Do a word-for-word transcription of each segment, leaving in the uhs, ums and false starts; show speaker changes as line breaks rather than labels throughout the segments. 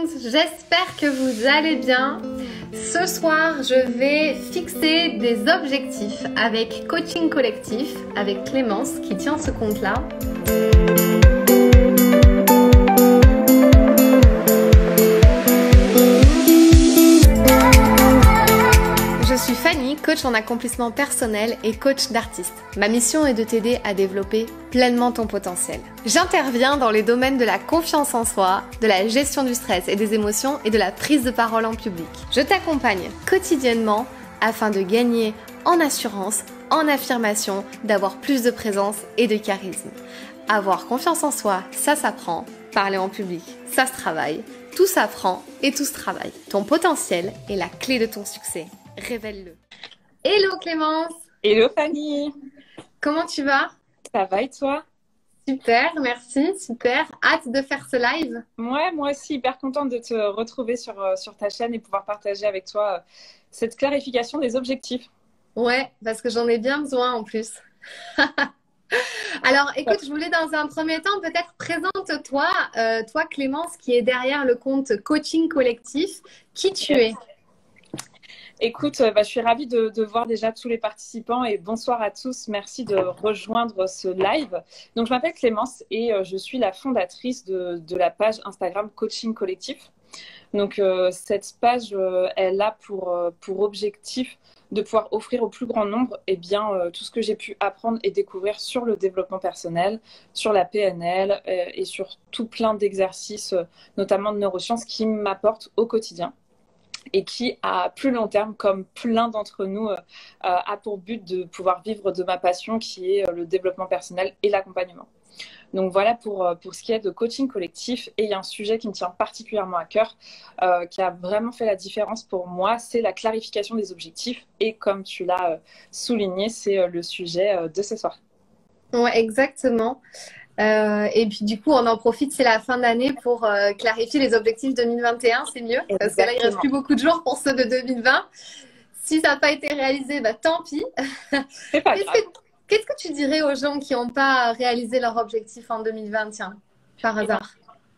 monde, j'espère que vous allez bien. Ce soir, je vais fixer des objectifs avec Coaching Collectif, avec Clémence qui tient ce compte-là. Je suis Fanny, coach en accomplissement personnel et coach d'artistes. Ma mission est de t'aider à développer pleinement ton potentiel. J'interviens dans les domaines de la confiance en soi, de la gestion du stress et des émotions et de la prise de parole en public. Je t'accompagne quotidiennement afin de gagner en assurance, en affirmation, d'avoir plus de présence et de charisme. Avoir confiance en soi, ça s'apprend. Parler en public, ça se travaille. Tout s'apprend et tout se travaille. Ton potentiel est la clé de ton succès. Révèle-le. Hello Clémence.
Hello Fanny.
Comment tu vas?
Ça va et toi?
Super, merci, super. Hâte de faire ce live.
Ouais, moi aussi, hyper contente de te retrouver sur, euh, sur ta chaîne et pouvoir partager avec toi euh, cette clarification des objectifs.
Ouais, parce que j'en ai bien besoin en plus. Alors, écoute, je voulais dans un premier temps, peut-être présente-toi, euh, toi Clémence, qui est derrière le compte Coaching Collectif, qui tu es?
Écoute, bah, je suis ravie de, de voir déjà tous les participants et bonsoir à tous. Merci de rejoindre ce live. Donc, je m'appelle Clémence et euh, je suis la fondatrice de, de la page Instagram Coaching Collectif. Donc, euh, cette page, euh, elle a pour, euh, pour objectif de pouvoir offrir au plus grand nombre eh bien, euh, tout ce que j'ai pu apprendre et découvrir sur le développement personnel, sur la P N L euh, et sur tout plein d'exercices, euh, notamment de neurosciences, qui m'apportent au quotidien. Et qui, à plus long terme, comme plein d'entre nous, euh, a pour but de pouvoir vivre de ma passion qui est le développement personnel et l'accompagnement. Donc voilà pour, pour ce qui est de coaching collectif. Et il y a un sujet qui me tient particulièrement à cœur, euh, qui a vraiment fait la différence pour moi, c'est la clarification des objectifs. Et comme tu l'as euh, souligné, c'est euh, le sujet euh, de ce soir.
Ouais, exactement. Euh, et puis du coup, on en profite, c'est la fin d'année pour euh, clarifier les objectifs deux mille vingt et un, c'est mieux. Exactement. Parce que là, il reste plus beaucoup de jours pour ceux de deux mille vingt. Si ça n'a pas été réalisé, bah, tant pis.
C'est pas grave.
Qu'est-ce que tu dirais aux gens qui n'ont pas réalisé leur objectif en deux mille vingt et un, par hasard?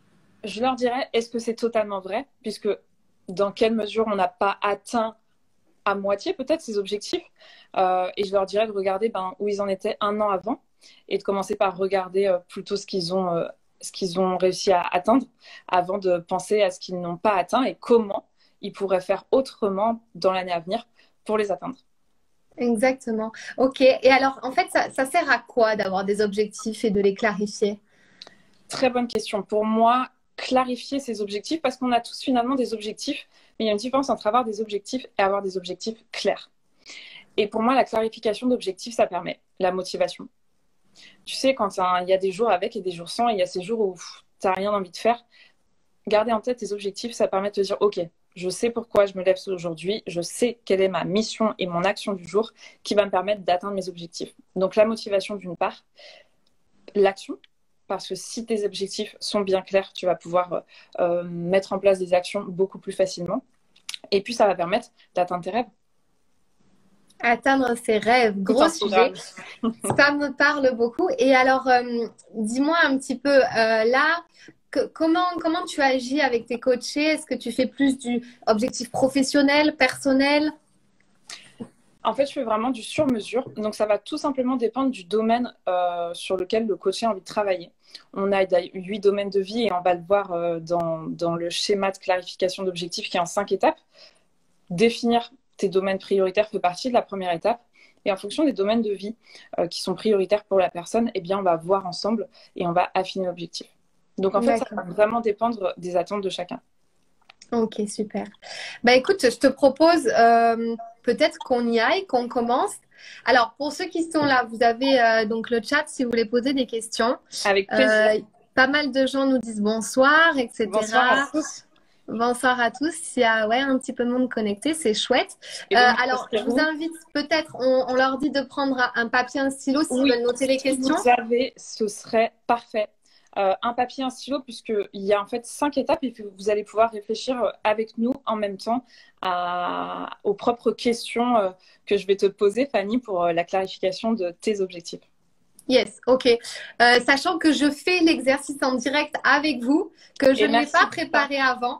Je leur dirais, est-ce que c'est totalement vrai? Puisque dans quelle mesure on n'a pas atteint à moitié peut-être ces objectifs? euh, Et je leur dirais de regarder ben, où ils en étaient un an avant. Et de commencer par regarder euh, plutôt ce qu'ils ont, euh, ce qu'ils ont réussi à atteindre avant de penser à ce qu'ils n'ont pas atteint et comment ils pourraient faire autrement dans l'année à venir pour les atteindre.
Exactement. Ok. Et alors, en fait, ça, ça sert à quoi d'avoir des objectifs et de les clarifier?
Très bonne question. Pour moi, clarifier ces objectifs, parce qu'on a tous finalement des objectifs, mais il y a une différence entre avoir des objectifs et avoir des objectifs clairs. Et pour moi, la clarification d'objectifs, ça permet la motivation. Tu sais, quand il y a des jours avec et des jours sans, et il y a ces jours où tu n'as rien envie de faire, garder en tête tes objectifs, ça permet de te dire, OK, je sais pourquoi je me lève aujourd'hui, je sais quelle est ma mission et mon action du jour qui va me permettre d'atteindre mes objectifs. Donc la motivation d'une part, l'action, parce que si tes objectifs sont bien clairs, tu vas pouvoir euh, mettre en place des actions beaucoup plus facilement. Et puis ça va permettre d'atteindre tes rêves.
Atteindre ses rêves, gros sujet. Ça me parle beaucoup. Et alors, euh, dis-moi un petit peu, euh, là, que, comment, comment tu agis avec tes coachés? Est-ce que tu fais plus du objectif professionnel, personnel?
En fait, je fais vraiment du sur-mesure. Donc, ça va tout simplement dépendre du domaine euh, sur lequel le coaché a envie de travailler. On a huit domaines de vie et on va le voir euh, dans, dans le schéma de clarification d'objectifs qui est en cinq étapes. Définir tes domaines prioritaires fait partie de la première étape. Et en fonction des domaines de vie euh, qui sont prioritaires pour la personne, eh bien, on va voir ensemble et on va affiner l'objectif. Donc, en fait, ça va vraiment dépendre des attentes de chacun.
Ok, super. Bah, écoute, je te propose euh, peut-être qu'on y aille, qu'on commence. Alors, pour ceux qui sont là, vous avez euh, donc le chat si vous voulez poser des questions.
Avec plaisir. Euh,
pas mal de gens nous disent bonsoir, et cetera.
Bonsoir à tous.
Bonsoir à tous. Il y a ouais, un petit peu de monde connecté, c'est chouette. Euh, alors, je vous invite peut-être, on, on leur dit de prendre un papier, un stylo s'ils oui, veulent noter les
si
questions.
Si vous avez, ce serait parfait. Euh, un papier, un stylo, puisqu'il y a en fait cinq étapes et vous allez pouvoir réfléchir avec nous en même temps à, aux propres questions euh, que je vais te poser, Fanny, pour la clarification de tes objectifs.
Yes, ok. Euh, sachant que je fais l'exercice en direct avec vous, que je ne l'ai pas préparé avant.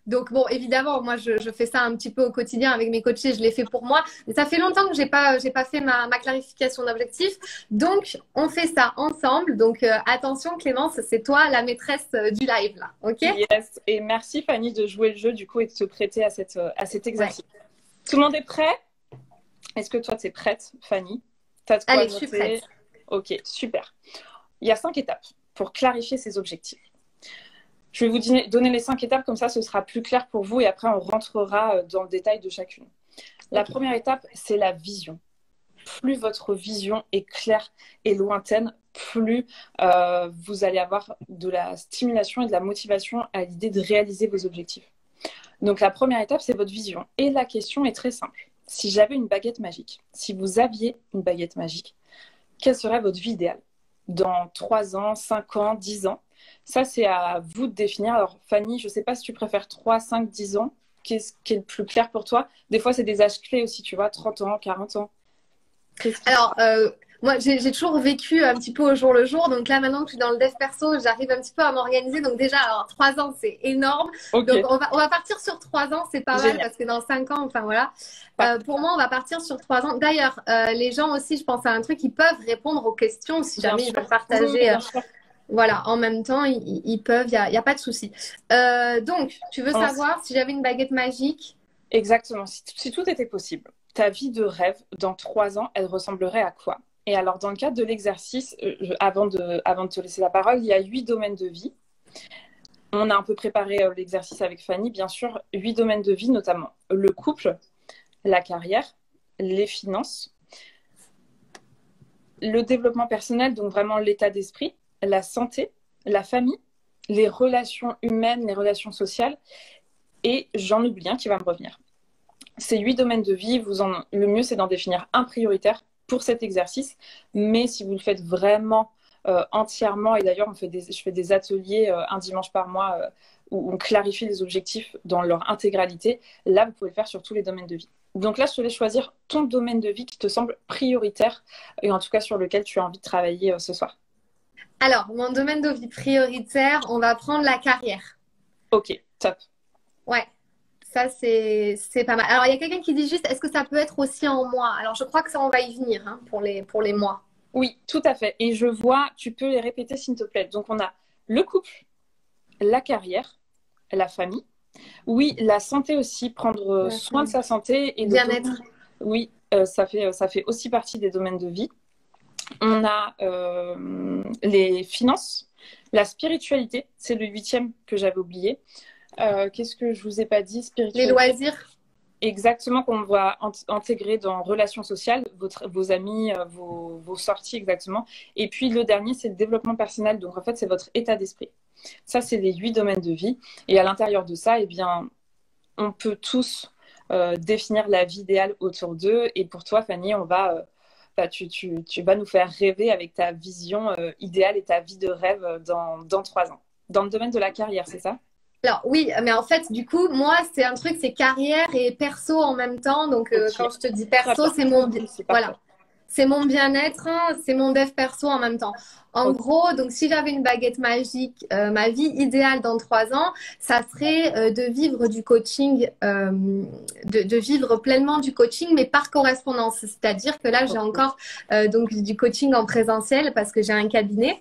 Donc bon, évidemment, moi je, je fais ça un petit peu au quotidien avec mes coachés, je l'ai fait pour moi. Mais ça fait longtemps que j'ai pas j'ai pas fait ma, ma clarification d'objectif. Donc on fait ça ensemble. Donc euh, attention Clémence, c'est toi la maîtresse euh, du live là, ok?
Yes. Et merci Fanny de jouer le jeu du coup et de te prêter à, cette, à cet exercice. Ouais. Tout le monde est prêt? Est-ce que toi tu es prête Fanny? T'as de quoi
Allez,
noter?
je suis prête.
Ok, super. Il y a cinq étapes pour clarifier ces objectifs. Je vais vous donner les cinq étapes, comme ça ce sera plus clair pour vous et après on rentrera dans le détail de chacune. La okay. première étape, c'est la vision. Plus votre vision est claire et lointaine, plus euh, vous allez avoir de la stimulation et de la motivation à l'idée de réaliser vos objectifs. Donc la première étape, c'est votre vision. Et la question est très simple. Si j'avais une baguette magique, si vous aviez une baguette magique, quelle serait votre vie idéale? Dans trois ans, cinq ans, dix ans? Ça, c'est à vous de définir. Alors, Fanny, je ne sais pas si tu préfères trois, cinq, dix ans. Qu'est-ce qui est le plus clair pour toi? Des fois, c'est des âges clés aussi, tu vois, trente ans, quarante ans.
Alors, euh, moi, j'ai toujours vécu un petit peu au jour le jour. Donc là, maintenant que je suis dans le dev perso, j'arrive un petit peu à m'organiser. Donc déjà, alors, trois ans, c'est énorme. Okay. Donc, on va, on va partir sur trois ans. C'est pas Génial. Mal parce que dans cinq ans, enfin voilà. Euh, pour moi, on va partir sur trois ans. D'ailleurs, euh, les gens aussi, je pense à un truc, ils peuvent répondre aux questions si bien jamais sûr. Ils veulent partager. Euh, Voilà, en même temps, ils, ils peuvent, il n'y a, y a pas de souci. Euh, donc, tu veux Ensuite. savoir si j'avais une baguette magique?
Exactement, si, si tout était possible, ta vie de rêve, dans trois ans, elle ressemblerait à quoi? Et alors, dans le cadre de l'exercice, euh, avant, de, avant de te laisser la parole, il y a huit domaines de vie. On a un peu préparé euh, l'exercice avec Fanny, bien sûr, huit domaines de vie, notamment le couple, la carrière, les finances, le développement personnel, donc vraiment l'état d'esprit, la santé, la famille, les relations humaines, les relations sociales, et j'en oublie un qui va me revenir. Ces huit domaines de vie, vous en, le mieux c'est d'en définir un prioritaire pour cet exercice, mais si vous le faites vraiment euh, entièrement, et d'ailleurs on fait des, je fais des ateliers euh, un dimanche par mois euh, où on clarifie les objectifs dans leur intégralité, là vous pouvez le faire sur tous les domaines de vie. Donc là je te laisse choisir ton domaine de vie qui te semble prioritaire, et en tout cas sur lequel tu as envie de travailler euh, ce soir.
Alors, mon domaine de vie prioritaire, on va prendre la carrière.
Ok, top.
Ouais, ça c'est pas mal. Alors, il y a quelqu'un qui dit juste, est-ce que ça peut être aussi en mois? Alors, je crois que ça, on va y venir hein, pour, les, pour les mois.
Oui, tout à fait. Et je vois, tu peux les répéter s'il te plaît. Donc, on a le couple, la carrière, la famille. Oui, la santé aussi, prendre la soin famille. de sa santé. Et
bien-être.
Oui, euh, ça, fait, ça fait aussi partie des domaines de vie. On a euh, les finances, la spiritualité, c'est le huitième que j'avais oublié. Euh, Qu'est-ce que je vous ai pas dit?
Les loisirs.
Exactement, qu'on va intégrer dans relations sociales, votre, vos amis, vos, vos sorties exactement. Et puis le dernier, c'est le développement personnel. Donc en fait, c'est votre état d'esprit. Ça, c'est les huit domaines de vie. Et à l'intérieur de ça, eh bien, on peut tous euh, définir la vie idéale autour d'eux. Et pour toi, Fanny, on va... Euh, Bah, tu, tu, tu vas nous faire rêver avec ta vision euh, idéale et ta vie de rêve dans, dans trois ans. Dans le domaine de la carrière, c'est ça?
Alors oui, mais en fait, du coup, moi, c'est un truc, c'est carrière et perso en même temps. Donc, euh, okay. Quand je te dis perso, c'est mon, voilà, c'est mon bien-être, c'est mon dev perso en même temps. En okay. gros, donc si j'avais une baguette magique, euh, ma vie idéale dans trois ans, ça serait euh, de vivre du coaching, euh, de, de vivre pleinement du coaching, mais par correspondance. C'est-à-dire que là, j'ai okay. encore euh, donc du coaching en présentiel parce que j'ai un cabinet.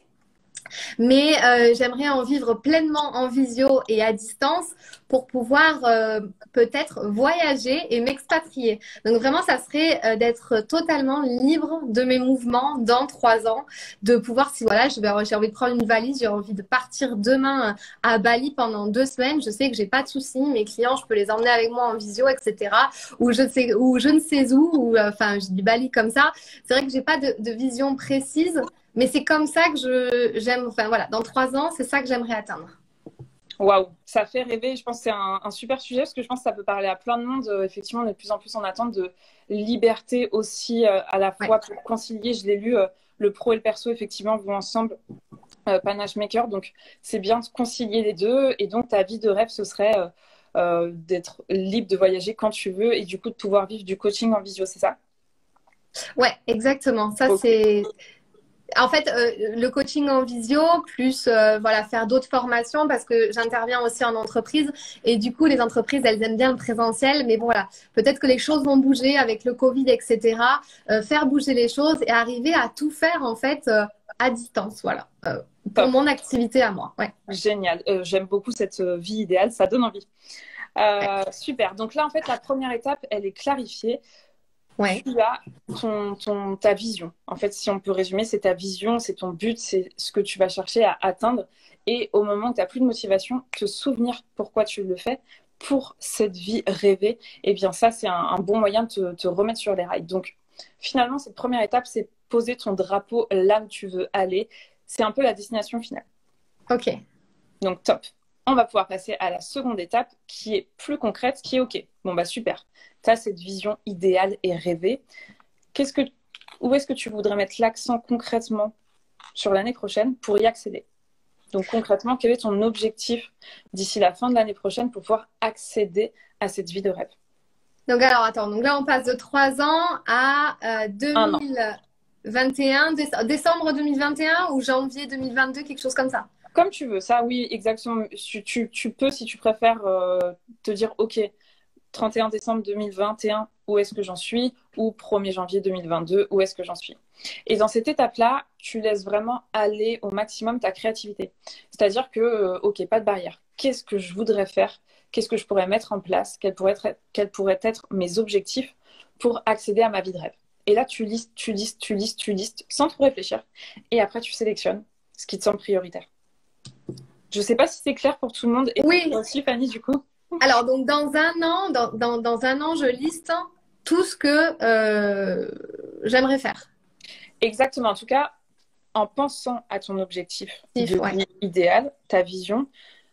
Mais euh, j'aimerais en vivre pleinement en visio et à distance pour pouvoir euh, peut-être voyager et m'expatrier. Donc vraiment, ça serait euh, d'être totalement libre de mes mouvements dans trois ans, de pouvoir, si voilà, j'ai envie de prendre une valise, j'ai envie de partir demain à Bali pendant deux semaines, je sais que j'ai pas de soucis, mes clients, je peux les emmener avec moi en visio, et cetera. Ou je sais, ou je ne sais où, ou enfin, je dis Bali comme ça. C'est vrai que j'ai pas de, de vision précise. Mais c'est comme ça que je j'aime, enfin voilà, dans trois ans, c'est ça que j'aimerais atteindre.
Waouh, ça fait rêver. Je pense que c'est un, un super sujet parce que je pense que ça peut parler à plein de monde. Euh, effectivement, on est de plus en plus en attente de liberté aussi euh, à la fois ouais. pour concilier, je l'ai lu, euh, le pro et le perso, effectivement, vont ensemble, euh, Panache Maker. Donc, c'est bien de concilier les deux. Et donc, ta vie de rêve, ce serait euh, euh, d'être libre de voyager quand tu veux et du coup, de pouvoir vivre du coaching en visio, c'est ça?
Ouais, exactement. Ça, okay. c'est... En fait, euh, le coaching en visio, plus euh, voilà, faire d'autres formations parce que j'interviens aussi en entreprise et du coup, les entreprises, elles aiment bien le présentiel. Mais bon, voilà, peut-être que les choses vont bouger avec le Covid, et cetera. Euh, faire bouger les choses et arriver à tout faire en fait euh, à distance, voilà, euh, pour
Top,
mon activité à moi. Ouais.
génial. Euh, j'aime beaucoup cette euh, vie idéale, ça donne envie.
Ouais.
Euh, super. Donc là, en fait, la première étape, elle est clarifiée.
Ouais.
Tu as ton, ton, ta vision. En fait, si on peut résumer, c'est ta vision, c'est ton but, c'est ce que tu vas chercher à atteindre. Et au moment où tu n'as plus de motivation, te souvenir pourquoi tu le fais pour cette vie rêvée. Et bien ça, c'est un, un bon moyen de te, te remettre sur les rails. Donc, finalement, cette première étape, c'est poser ton drapeau là où tu veux aller. C'est un peu la destination finale.
Ok.
Donc, top. On va pouvoir passer à la seconde étape qui est plus concrète, qui est OK. Bon, bah super. Tu as cette vision idéale et rêvée. Qu'est-ce que, où est-ce que tu voudrais mettre l'accent concrètement sur l'année prochaine pour y accéder? Donc, concrètement, quel est ton objectif d'ici la fin de l'année prochaine pour pouvoir accéder à cette vie de rêve?
Donc, alors, attends. Donc là, on passe de trois ans à euh,
Un an.
deux mille vingt et un, déce- décembre deux mille vingt et un ou janvier deux mille vingt-deux, quelque chose comme ça.
Comme tu veux. Ça, oui, exactement. Tu, tu, tu peux, si tu préfères, euh, te dire, OK, trente et un décembre deux mille vingt et un, où est-ce que j'en suis? Ou premier janvier deux mille vingt-deux, où est-ce que j'en suis? Et dans cette étape-là, tu laisses vraiment aller au maximum ta créativité. C'est-à-dire que, euh, OK, pas de barrière. Qu'est-ce que je voudrais faire? Qu'est-ce que je pourrais mettre en place? Quels pourraient être, quels pourraient être mes objectifs pour accéder à ma vie de rêve? Et là, tu listes, tu listes, tu listes, tu listes, sans trop réfléchir. Et après, tu sélectionnes ce qui te semble prioritaire. Je ne sais pas si c'est clair pour tout le monde. Et pour
Oui.
toi aussi, Fanny, du coup?
Alors, donc, dans un an, dans, dans, dans un an, je liste tout ce que euh, j'aimerais faire.
Exactement. En tout cas, en pensant à ton objectif de
Ouais.
vie idéal, ta vision,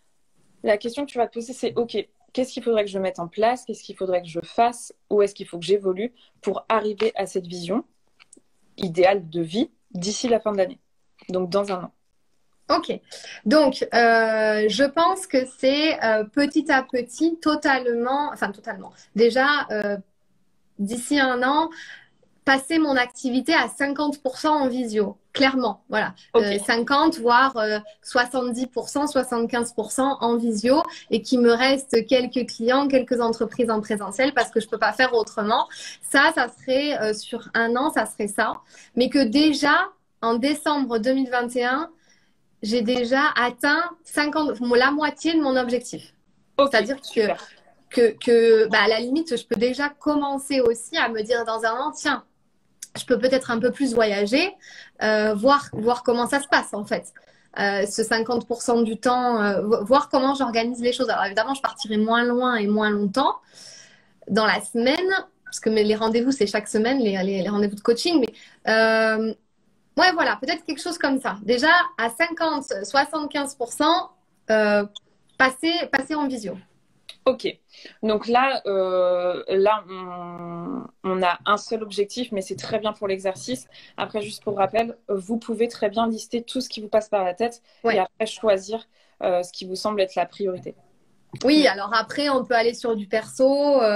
la question que tu vas te poser, c'est OK, qu'est-ce qu'il faudrait que je mette en place? Qu'est-ce qu'il faudrait que je fasse? Où est-ce qu'il faut que j'évolue pour arriver à cette vision idéale de vie d'ici la fin de l'année? Donc, dans un an.
Ok. Donc, euh, je pense que c'est euh, petit à petit, totalement, enfin totalement. Déjà, euh, d'ici un an, passer mon activité à cinquante pour cent en visio. Clairement, voilà.
Ok.
Euh, cinquante, voire euh, soixante-dix pour cent, soixante-quinze pour cent en visio et qu'il me reste quelques clients, quelques entreprises en présentiel parce que je peux pas faire autrement. Ça, ça serait euh, sur un an, ça serait ça. Mais que déjà, en décembre deux mille vingt et un, j'ai déjà atteint cinquante, la moitié de mon objectif.
Ok,
C'est-à-dire que,
super.
que, que bah, à la limite, je peux déjà commencer aussi à me dire dans un an, tiens, je peux peut-être un peu plus voyager, euh, voir, voir comment ça se passe en fait. Euh, ce cinquante pour cent du temps, euh, voir comment j'organise les choses. Alors évidemment, je partirai moins loin et moins longtemps dans la semaine, parce que mes- les rendez-vous, c'est chaque semaine, les, les, les rendez-vous de coaching. Mais euh, ouais, voilà, peut-être quelque chose comme ça. Déjà, à cinquante, soixante-quinze pour cent, euh, passer, passer en visio.
Ok. Donc là, euh, là on, on a un seul objectif, mais c'est très bien pour l'exercice. Après, juste pour rappel, vous pouvez très bien lister tout ce qui vous passe par la tête
Ouais.
et après choisir euh, ce qui vous semble être la priorité.
Oui, alors après, on peut aller sur du perso. Euh,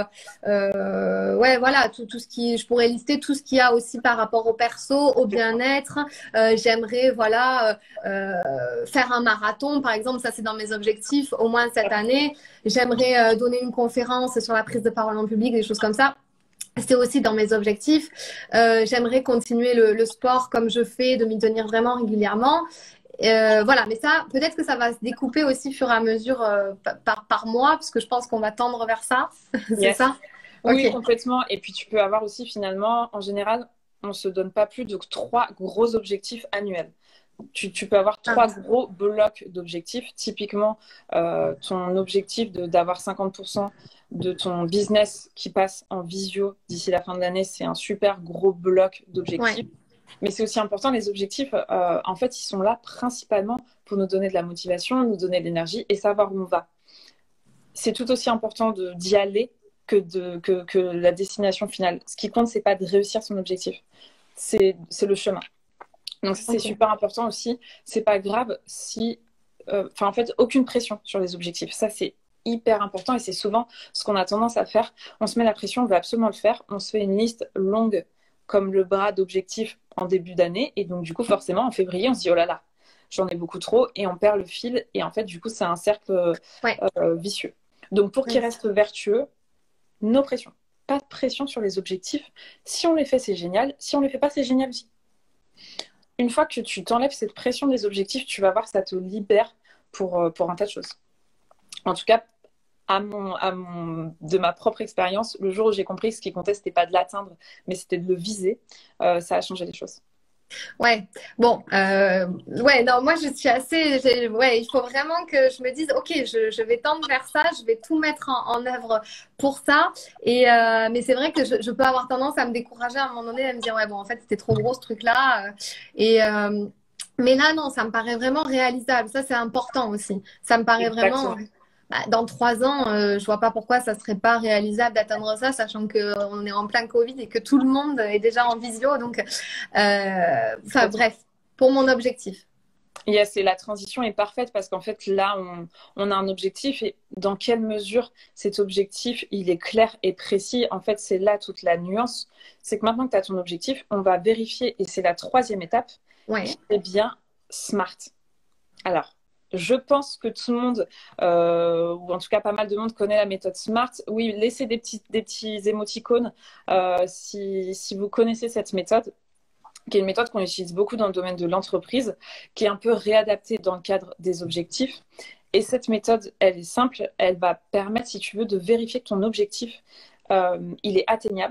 euh, ouais, voilà, tout, tout ce qui, je pourrais lister tout ce qu'il y a aussi par rapport au perso, au bien-être. Euh, j'aimerais, voilà, euh, faire un marathon, par exemple. Ça, c'est dans mes objectifs, au moins cette année. J'aimerais euh, donner une conférence sur la prise de parole en public, des choses comme ça. C'est aussi dans mes objectifs. Euh, j'aimerais continuer le, le sport comme je fais, de m'y tenir vraiment régulièrement. Euh, voilà, mais ça, peut-être que ça va se découper aussi au fur et à mesure euh, par, par mois, parce que je pense qu'on va tendre vers ça. C'est
Yes.
ça?
Oui,
Ok.
complètement. Et puis tu peux avoir aussi finalement, en général, on ne se donne pas plus de trois gros objectifs annuels. Tu, tu peux avoir trois
Ah.
gros blocs d'objectifs. Typiquement, euh, ton objectif de, d'avoir cinquante pour cent de ton business qui passe en visio d'ici la fin de l'année, c'est un super gros bloc d'objectifs.
Ouais.
Mais c'est aussi important, les objectifs, euh, en fait, ils sont là principalement pour nous donner de la motivation, nous donner de l'énergie et savoir où on va. C'est tout aussi important de, d'y aller que, de, que, que la destination finale. Ce qui compte, c'est pas de réussir son objectif, c'est, c'est le chemin. Donc ça, c'est
Ok.
super important aussi. C'est pas grave si... Enfin, euh, en fait, aucune pression sur les objectifs. Ça, c'est hyper important et c'est souvent ce qu'on a tendance à faire. On se met la pression, on veut absolument le faire. On se fait une liste longue comme le bras d'objectifs en début d'année. Et donc, du coup, forcément, en février, on se dit, oh là là, j'en ai beaucoup trop. Et on perd le fil. Et en fait, du coup, c'est un cercle
Ouais.
euh, vicieux. Donc, pour qu'il
Ouais.
reste vertueux, no pression. Pas de pression sur les objectifs. Si on les fait, c'est génial. Si on les fait pas, c'est génial aussi. Une fois que tu t'enlèves cette pression des objectifs, tu vas voir que ça te libère pour, euh, pour un tas de choses. En tout cas, à mon, à mon, de ma propre expérience, le jour où j'ai compris que ce qui comptait, c'était pas de l'atteindre, mais c'était de le viser, euh, ça a changé les choses.
Ouais, bon, euh, ouais, non, moi je suis assez, j'ai- ouais, il faut vraiment que je me dise, ok, je, je vais tendre vers ça, je vais tout mettre en, en œuvre pour ça. Et euh, mais c'est vrai que je, je peux avoir tendance à me décourager à un moment donné, à me dire, ouais, bon, en fait, c'était trop gros ce truc-là. euh, Et euh, mais là, non, ça me paraît vraiment réalisable. Ça, c'est important aussi. Ça me paraît vraiment.
Exactement.
Bah, dans trois ans, euh, je vois pas pourquoi ça serait pas réalisable d'atteindre ça, sachant que euh, on est en plein Covid et que tout le monde est déjà en visio. Donc, euh, enfin bref, pour mon objectif.
Yes, et la transition est parfaite parce qu'en fait, là, on, on a un objectif et dans quelle mesure cet objectif, il est clair et précis. En fait, c'est là toute la nuance. C'est que maintenant que tu as ton objectif, on va vérifier, et c'est la troisième étape,
Ouais.
qui est bien SMART. Alors, je pense que tout le monde, euh, ou en tout cas pas mal de monde, connaît la méthode SMART. Oui, laissez des petits, des petits émoticônes euh, si, si vous connaissez cette méthode, qui est une méthode qu'on utilise beaucoup dans le domaine de l'entreprise, qui est un peu réadaptée dans le cadre des objectifs. Et cette méthode, elle est simple, elle va permettre, si tu veux, de vérifier que ton objectif, euh, il est atteignable.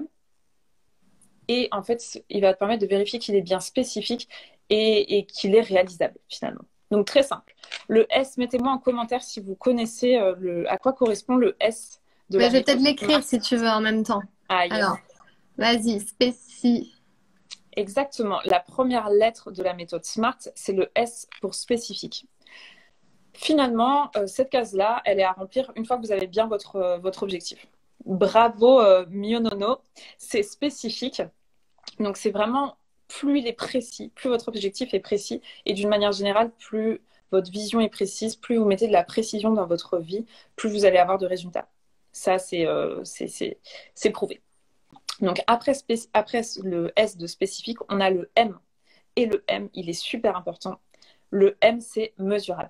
Et en fait, il va te permettre de vérifier qu'il est bien spécifique et, et qu'il est réalisable, finalement. Donc, très simple. Le S, mettez-moi en commentaire si vous connaissez euh, le, à quoi correspond le S de
Mais
la
je vais
méthode
peut-être l'écrire
SMART.
si tu veux en même temps.
Ah, yes.
Alors, vas-y, spécif.
Exactement. La première lettre de la méthode SMART, c'est le S pour spécifique. Finalement, euh, cette case-là, elle est à remplir une fois que vous avez bien votre, euh, votre objectif. Bravo, euh, Mionono. C'est spécifique. Donc, c'est vraiment, plus il est précis, plus votre objectif est précis. Et d'une manière générale, plus votre vision est précise, plus vous mettez de la précision dans votre vie, plus vous allez avoir de résultats. Ça, c'est euh, c'est- c'est- c'est prouvé. Donc, après, spé- après le S de spécifique, on a le M. Et le M, il est super important. Le M, c'est mesurable.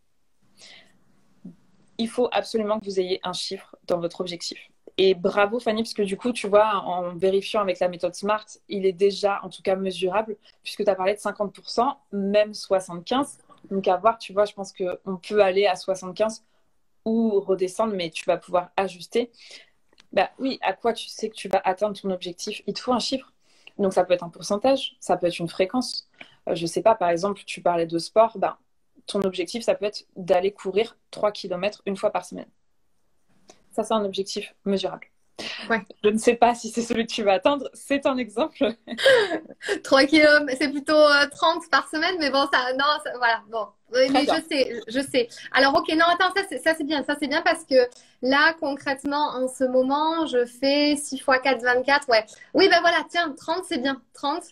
Il faut absolument que vous ayez un chiffre dans votre objectif. Et bravo Fanny, parce que du coup, tu vois, en vérifiant avec la méthode SMART, il est déjà en tout cas mesurable, puisque tu as parlé de cinquante pour cent, même soixante-quinze. Donc à voir, tu vois, je pense qu'on peut aller à soixante-quinze ou redescendre, mais tu vas pouvoir ajuster. Bah oui, à quoi tu sais que tu vas atteindre ton objectif? Il te faut un chiffre. Donc ça peut être un pourcentage, ça peut être une fréquence. Euh, je sais pas, par exemple, tu parlais de sport, bah, ton objectif, ça peut être d'aller courir trois kilomètres une fois par semaine. Ça, c'est un objectif mesurable.
Ouais.
Je ne sais pas si c'est celui que tu vas atteindre, c'est un exemple.
trois kilomètres, c'est plutôt euh, trente par semaine, mais bon, ça, non, ça, voilà, bon. Oui, mais
bien.
je sais, je sais. Alors, ok, non, attends, ça c'est, ça c'est bien, ça c'est bien parce que là, concrètement, en ce moment, je fais six fois quatre, vingt-quatre, ouais. Oui, ben voilà, tiens, trente, c'est bien, trente.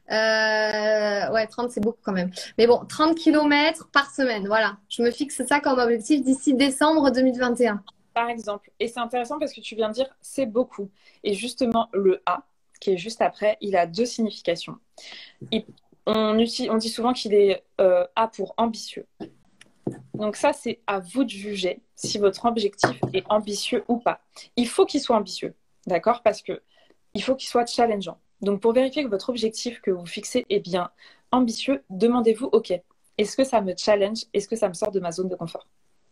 Euh, ouais, trente, c'est beaucoup quand même. Mais bon, trente kilomètres par semaine, voilà. Je me fixe ça comme objectif d'ici décembre deux mille vingt et un.
Par exemple. Et c'est intéressant parce que tu viens de dire c'est beaucoup. Et justement, le A, qui est juste après, il a deux significations. Il, on, utilise, on dit souvent qu'il est euh, A pour ambitieux. Donc ça, c'est à vous de juger si votre objectif est ambitieux ou pas. Il faut qu'il soit ambitieux, d'accord? Parce que il faut qu'il soit challengeant. Donc pour vérifier que votre objectif que vous fixez est bien ambitieux, demandez-vous, ok, est-ce que ça me challenge? Est-ce que ça me sort de ma zone de confort?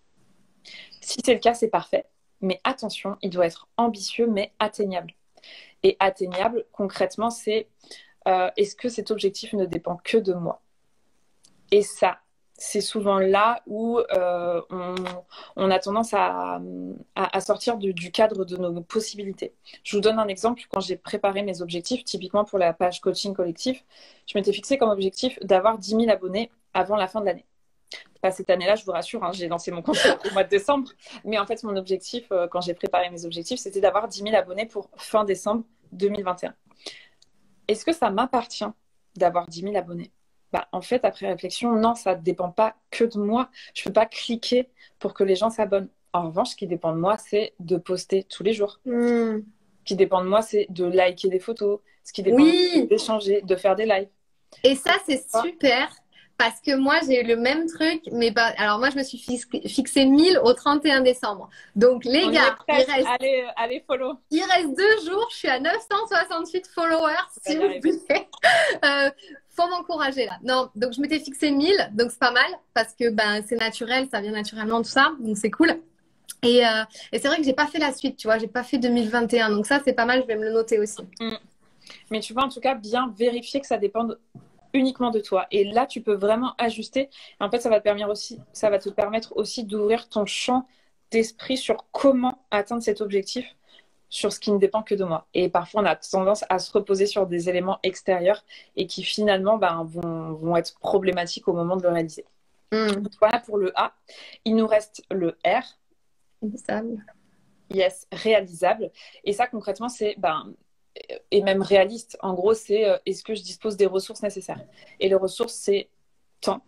Si c'est le cas, c'est parfait. Mais attention, il doit être ambitieux, mais atteignable. Et atteignable, concrètement, c'est euh, est-ce que cet objectif ne dépend que de moi? Et ça, c'est souvent là où euh, on, on a tendance à, à, à sortir du, du cadre de nos possibilités. Je vous donne un exemple. Quand j'ai préparé mes objectifs, typiquement pour la page coaching collectif, je m'étais fixé comme objectif d'avoir dix mille abonnés avant la fin de l'année. Pas cette année-là, je vous rassure, hein, j'ai lancé mon compte au mois de décembre. Mais en fait, mon objectif, euh, quand j'ai préparé mes objectifs, c'était d'avoir dix mille abonnés pour fin décembre deux mille vingt et un. Est-ce que ça m'appartient d'avoir dix mille abonnés? Bah, en fait, après réflexion, non, ça ne dépend pas que de moi. Je ne peux pas cliquer pour que les gens s'abonnent. En revanche, ce qui dépend de moi, c'est de poster tous les jours.
Mmh.
Ce qui dépend de moi, c'est de liker des photos. Ce qui dépend de moi, c'est
Oui,
d'échanger, de faire des lives.
et ça, c'est
Ah,
super parce que moi, j'ai eu le même truc, mais pas. Alors, moi, je me suis fix- fixé mille au trente et un décembre. Donc, les
on y est
gars, il
presque.
reste,
Allez, euh, allez, follow.
il reste deux jours. Je suis à neuf cent soixante-huit followers,
On va
s'il
y
vous
arriver.
plaît. Euh, faut m'encourager là. Non, donc je m'étais fixé mille, donc c'est pas mal parce que ben, c'est naturel, ça vient naturellement, tout ça, donc c'est cool. Et, euh, et c'est vrai que j'ai pas fait la suite, tu vois, j'ai pas fait deux mille vingt et un, donc ça, c'est pas mal, je vais me le noter aussi.
Mm. Mais tu peux en tout cas bien vérifier que ça dépend uniquement de toi. Et là, tu peux vraiment ajuster. En fait, ça va te permettre aussi, ça va te permettre aussi d'ouvrir ton champ d'esprit sur comment atteindre cet objectif, sur ce qui ne dépend que de moi. Et parfois, on a tendance à se reposer sur des éléments extérieurs et qui finalement ben, vont, vont être problématiques au moment de le réaliser.
Mm.
Voilà pour le A. Il nous reste le R.
Ça.
Yes, réalisable. Et ça, concrètement, c'est, ben, et même réaliste. En gros, c'est euh, est-ce que je dispose des ressources nécessaires? Et les ressources, c'est temps,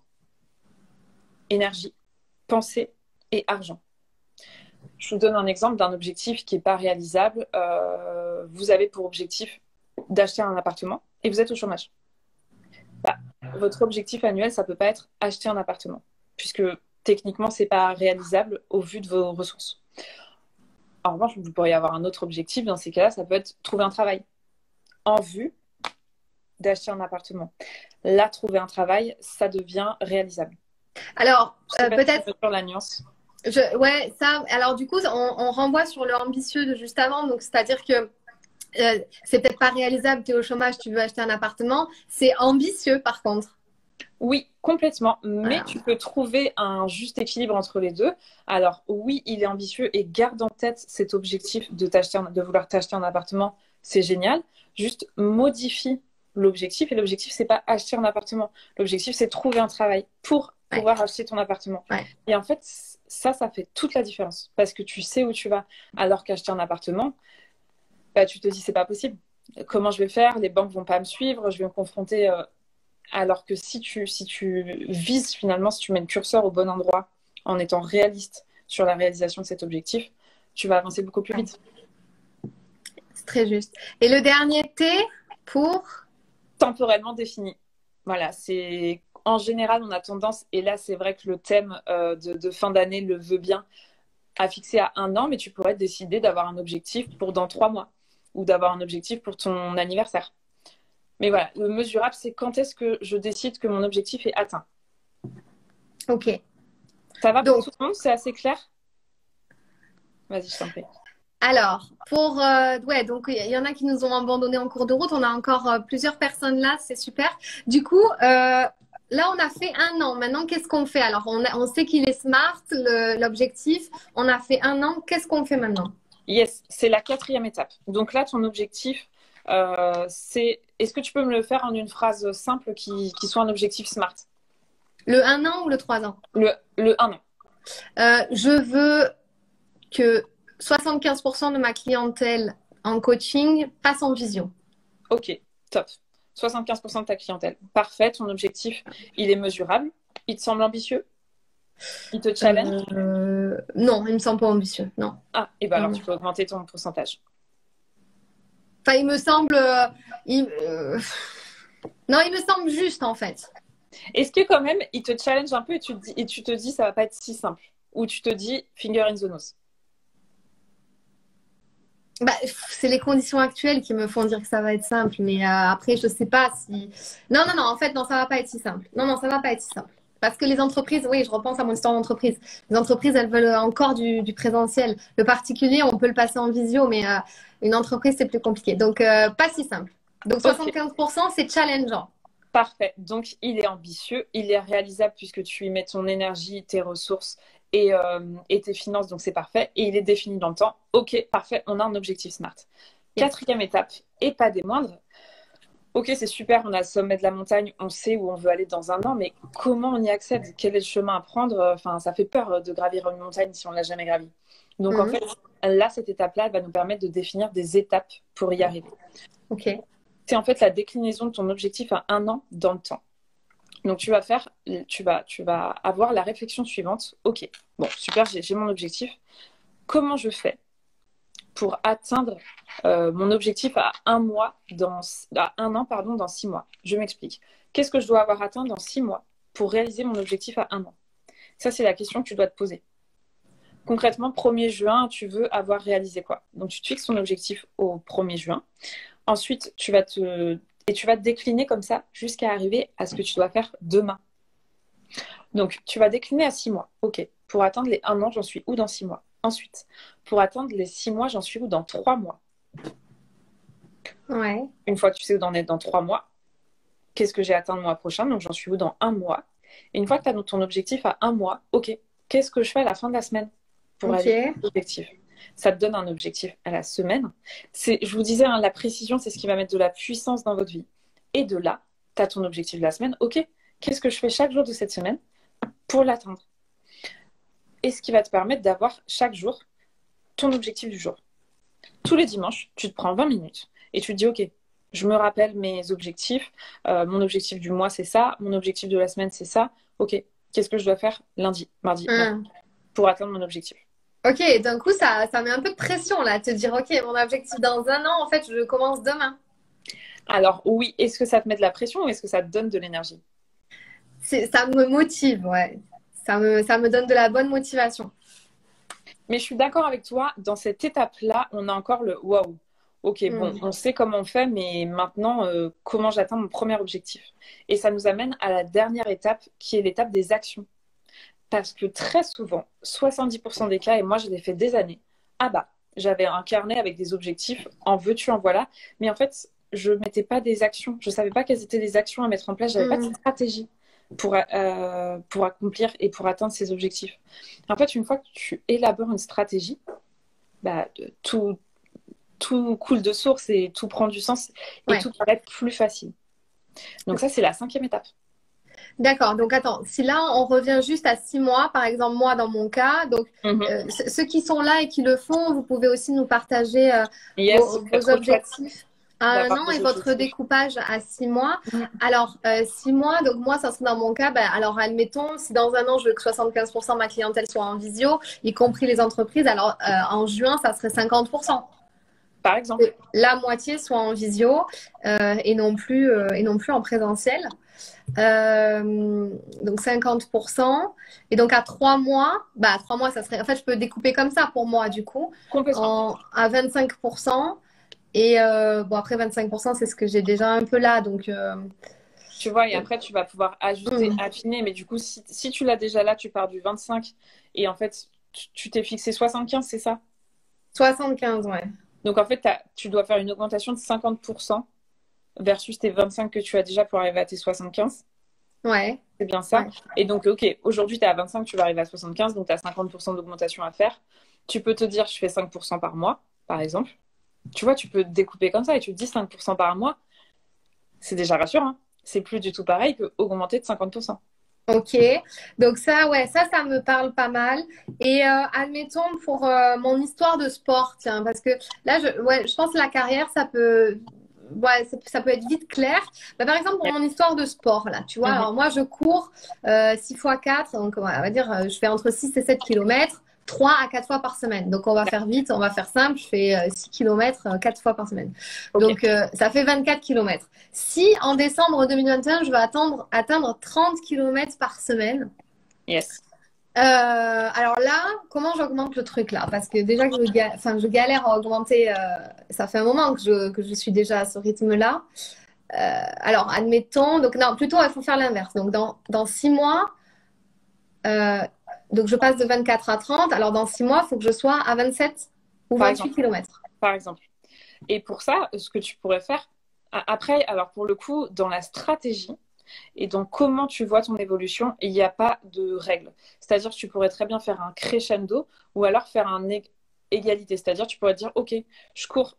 énergie, pensée et argent. Je vous donne un exemple d'un objectif qui n'est pas réalisable. Euh, vous avez pour objectif d'acheter un appartement et vous êtes au chômage. Bah, votre objectif annuel, ça ne peut pas être acheter un appartement, puisque techniquement, ce n'est pas réalisable au vu de vos ressources. En revanche, vous pourriez avoir un autre objectif. Dans ces cas-là, ça peut être trouver un travail en vue d'acheter un appartement. Là, trouver un travail, ça devient réalisable.
Alors,
Je
euh,
sais pas si tu
peut-être,
mesures la nuance.
je, ouais, ça, alors du coup, on, on renvoie sur le ambitieux de juste avant, donc c'est-à-dire que euh, c'est peut-être pas réalisable, tu es au chômage, tu veux acheter un appartement, c'est ambitieux par contre.
Oui, complètement. Mais
Voilà.
tu peux trouver un juste équilibre entre les deux. Alors, oui, il est ambitieux et garde en tête cet objectif de, t'acheter un- de vouloir t'acheter un appartement. C'est génial. Juste modifie l'objectif. Et l'objectif, c'est pas acheter un appartement. L'objectif, c'est trouver un travail pour
Ouais,
pouvoir acheter ton appartement.
ouais.
Et en fait, ça, ça fait toute la différence. Parce que tu sais où tu vas. Alors qu'acheter un appartement, bah, tu te dis, c'est pas possible. Comment je vais faire? Les banques vont pas me suivre. Je vais me confronter. euh, Alors que si tu, si tu vises finalement, si tu mets le curseur au bon endroit en étant réaliste sur la réalisation de cet objectif, tu vas avancer beaucoup plus
Ouais.
vite.
C'est très juste. Et le dernier T pour...
Temporellement défini. Voilà, c'est en général, on a tendance, et là c'est vrai que le thème euh, de, de fin d'année le veut bien, à fixer à un an, mais tu pourrais décider d'avoir un objectif pour dans trois mois ou d'avoir un objectif pour ton anniversaire. Mais voilà, le mesurable, c'est quand est-ce que je décide que mon objectif est atteint.
Ok.
Ça va pour
Donc,
tout le monde? C'est assez clair? Vas-y, je t'en prie.
alors, pour... euh, ouais, donc il y en a qui nous ont abandonnés en cours de route. On a encore euh, plusieurs personnes là, c'est super. Du coup, euh, là, on a fait un an. Maintenant, qu'est-ce qu'on fait? Alors, on, a- on sait qu'il est smart, le- l'objectif. On a fait un an. Qu'est-ce qu'on fait maintenant?
Yes, c'est la quatrième étape. Donc là, ton objectif, euh, c'est... Est-ce que tu peux me le faire en une phrase simple qui, qui soit un objectif SMART?
Le un an ou le trois ans?
Le, le un an.
Euh, je veux que soixante-quinze pour cent de ma clientèle en coaching passe en visio.
Ok, top. soixante-quinze pour cent de ta clientèle. Parfait, ton objectif, il est mesurable. Il te semble ambitieux? Il te challenge?
Euh, non, il me semble pas ambitieux. Non.
Ah, et ben alors
Non.
tu peux augmenter ton pourcentage.
Enfin, il me semble. euh, il- euh, Non, il me semble juste en fait.
Est-ce que quand même, il te challenge un peu et tu te dis, et tu te dis ça va pas être si simple? Ou tu te dis finger in the nose?
Bah, c'est les conditions actuelles qui me font dire que ça va être simple, mais euh, après, je sais pas si. Non, non, non, en fait, non, ça va pas être si simple. Non, non, ça va pas être si simple. Parce que les entreprises, oui, je repense à mon histoire d'entreprise. Les entreprises, elles veulent encore du, du présentiel. Le particulier, on peut le passer en visio, mais euh, une entreprise, c'est plus compliqué. Donc, euh, pas si simple. Donc,
Ok.
soixante-quinze pour cent, c'est challengeant.
Parfait. Donc, il est ambitieux, il est réalisable puisque tu y mets ton énergie, tes ressources et, euh, et tes finances, donc c'est parfait. Et il est défini dans le temps. Ok, parfait, on a un objectif SMART.
Yes.
Quatrième étape, et pas des moindres. Ok, c'est super, on a le sommet de la montagne, on sait où on veut aller dans un an, mais comment on y accède? Quel est le chemin à prendre? Enfin, ça fait peur de gravir une montagne si on ne l'a jamais gravie. Donc, en
Mhm.
fait, là, cette étape-là, elle va nous permettre de définir des étapes pour y arriver.
Ok.
C'est en fait la déclinaison de ton objectif à un an dans le temps. Donc tu vas faire, tu vas, tu vas avoir la réflexion suivante. Ok, bon, super, j'ai, j'ai mon objectif. Comment je fais pour atteindre euh, mon objectif à un mois dans, à un an pardon, dans six mois. Je m'explique. Qu'est-ce que je dois avoir atteint dans six mois pour réaliser mon objectif à un an? Ça, c'est la question que tu dois te poser. Concrètement, premier juin, tu veux avoir réalisé quoi? Donc, tu te fixes ton objectif au premier juin. Ensuite, tu vas te... et tu vas te décliner comme ça jusqu'à arriver à ce que tu dois faire demain. Donc, tu vas décliner à six mois. OK. Pour atteindre les un an, j'en suis où dans six mois? Ensuite, pour atteindre les six mois, j'en suis où dans trois mois?
Ouais.
Une fois que tu sais où t'en es dans trois mois, qu'est-ce que j'ai atteint le mois prochain? Donc, j'en suis où dans un mois? Et une fois que tu as ton objectif à un mois, OK, qu'est-ce que je fais à la fin de la semaine pour
Ok.
aller à l'objectif? Ça te donne un objectif à la semaine. C'est, je vous disais, hein, la précision, c'est ce qui va mettre de la puissance dans votre vie. Et de là, tu as ton objectif de la semaine. OK, qu'est-ce que je fais chaque jour de cette semaine pour l'atteindre? Et ce qui va te permettre d'avoir chaque jour ton objectif du jour. Tous les dimanches, tu te prends vingt minutes et tu te dis, OK, je me rappelle mes objectifs. Euh, mon objectif du mois, c'est ça. Mon objectif de la semaine, c'est ça. OK, qu'est-ce que je dois faire lundi, mardi,
Hum.
mercredi pour atteindre mon objectif?
Ok, d'un coup, ça, ça met un peu de pression là, te dire, ok, mon objectif dans un an, en fait, je commence demain.
Alors oui, est-ce que ça te met de la pression ou est-ce que ça te donne de l'énergie?
C'est, ça me motive, ouais. Ça me, ça me donne de la bonne motivation.
Mais je suis d'accord avec toi, dans cette étape-là, on a encore le waouh. Ok, bon,
Mm.
on sait comment on fait, mais maintenant, euh, comment j'atteins mon premier objectif? Et ça nous amène à la dernière étape, qui est l'étape des actions. Parce que très souvent, soixante-dix pour cent des cas, et moi je l'ai fait des années, ah bah, j'avais un carnet avec des objectifs, en veux-tu, en voilà, mais en fait, je ne mettais pas des actions, je ne savais pas quelles étaient les actions à mettre en place, je n'avais pas de
Mm.
stratégie pour, euh, pour accomplir et pour atteindre ces objectifs. En fait, une fois que tu élabores une stratégie, bah, tout, tout coule de source et tout prend du sens et
Ouais.
tout paraît plus facile. Donc ça, c'est la cinquième étape.
D'accord, donc attends, si là on revient juste à six mois, par exemple moi dans mon cas, donc
Mhm.
euh, ce- ceux qui sont là et qui le font, vous pouvez aussi nous partager euh,
Yes,
vos,
ça serait
vos
trop chouette
objectifs à un
d'avoir
an
des
et votre
objectifs.
découpage à six mois.
Mhm.
Alors, euh, six mois, donc moi, ça serait dans mon cas, ben, alors admettons, si dans un an, je veux que soixante-quinze pour cent de ma clientèle soit en visio, y compris les entreprises, alors euh, en juin, ça serait cinquante pour cent.
Par exemple.
Que la moitié soit en visio euh, et, non plus, euh, et non plus en présentiel. Euh, donc cinquante pour cent. Et donc à trois mois, bah à trois mois, ça serait. En fait, je peux découper comme ça pour moi, du coup,
Complètement.
en, à vingt-cinq pour cent. Et euh, bon, après, vingt-cinq pour cent, c'est ce que j'ai déjà un peu là. Donc, euh,
Tu vois, et après, tu vas pouvoir ajuster,
hmm,
affiner. Mais du coup, si, si tu l'as déjà là, tu pars du vingt-cinq. Et en fait, tu tu t'es fixé soixante-quinze, c'est ça?
soixante-quinze, ouais.
Donc, en fait, t'as- tu dois faire une augmentation de cinquante pour cent versus tes vingt-cinq que tu as déjà pour arriver à tes soixante-quinze.
Ouais,
C'est bien ça.
ouais.
Et donc, OK, aujourd'hui, tu es à vingt-cinq, tu vas arriver à soixante-quinze. Donc, tu as cinquante pour cent d'augmentation à faire. Tu peux te dire, je fais cinq pour cent par mois, par exemple. Tu vois, tu peux te découper comme ça et tu te dis cinq pour cent par mois. C'est déjà rassurant. C'est plus du tout pareil que augmenter de cinquante pour cent.
Ok. Donc ça, ouais, ça, ça me parle pas mal. Et euh, admettons pour euh, mon histoire de sport, tiens, parce que là, je, ouais, je pense que la carrière, ça peut, ouais, ça, ça peut être vite clair. Bah, par exemple, pour
Ouais.
mon histoire de sport, là, tu vois,
Mhm.
alors moi, je cours euh, six fois quatre, donc on va dire, euh, je fais entre six et sept kilomètres, trois à quatre fois par semaine. Donc on va faire vite, on va faire simple, je fais euh, six kilomètres, euh, quatre fois par semaine.
OK.
Donc euh, ça fait vingt-quatre kilomètres. Si en décembre deux mille vingt et un, je vais attendre, atteindre trente kilomètres par semaine,
Yes.
euh, alors là, comment j'augmente le truc là? Parce que déjà que je, ga- enfin, je galère à augmenter, euh, ça fait un moment que je, que je suis déjà à ce rythme-là. Euh, alors, admettons, donc non, plutôt il faut faire l'inverse. Donc dans, dans six mois, euh, donc je passe de vingt-quatre à trente. Alors dans six mois, il faut que je sois à vingt-sept ou
Par
vingt-huit
exemple.
kilomètres.
Par exemple. Et pour ça, ce que tu pourrais faire, a- après, alors pour le coup, dans la stratégie et dans comment tu vois ton évolution, il n'y a pas de règle. C'est-à-dire que tu pourrais très bien faire un crescendo ou alors faire un ég- égalité. C'est-à-dire tu pourrais dire, OK, je cours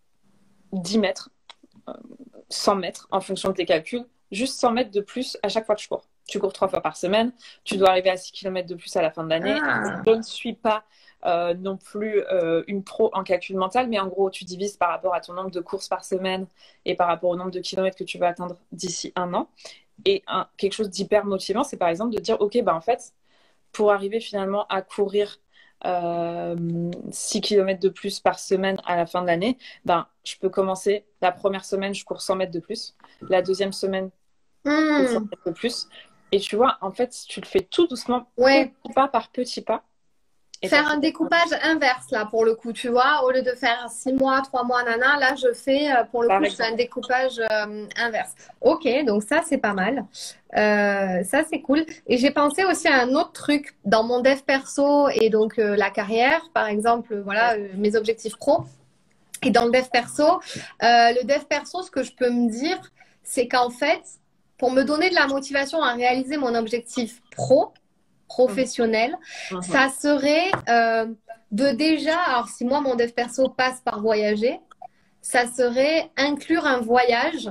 dix mètres, euh, cent mètres en fonction de tes calculs, juste cent mètres de plus à chaque fois que je cours. Tu cours trois fois par semaine, tu dois arriver à six kilomètres de plus à la fin de l'année.
Ah,
Je ne suis pas euh, non plus euh, une pro en calcul mental, mais en gros, tu divises par rapport à ton nombre de courses par semaine et par rapport au nombre de kilomètres que tu vas atteindre d'ici un an. Et un, quelque chose d'hyper motivant, c'est par exemple de dire, OK, bah en fait, pour arriver finalement à courir euh, six kilomètres de plus par semaine à la fin de l'année, ben, je peux commencer. La première semaine, je cours cent mètres de plus. La deuxième semaine, cent
Hmm.
mètres de plus. Et tu vois, en fait, tu le fais tout doucement,
Ouais.
petit pas par petit pas. Et
Faire un
t'as-
découpage inverse là pour le coup, tu vois, au lieu de faire six mois, trois mois, nana, là je fais euh, pour le
par
coup je fais un
exemple.
découpage euh, inverse. Ok, donc ça c'est pas mal. Euh, ça c'est cool. Et j'ai pensé aussi à un autre truc dans mon dev perso et donc euh, la carrière, par exemple, voilà, euh, mes objectifs pro. Et dans le dev perso, euh, le dev perso, ce que je peux me dire, c'est qu'en fait, pour me donner de la motivation à réaliser mon objectif pro,
Mhm.
professionnel,
Mhm.
ça serait euh, de déjà, alors si moi mon dev perso passe par voyager, ça serait inclure un voyage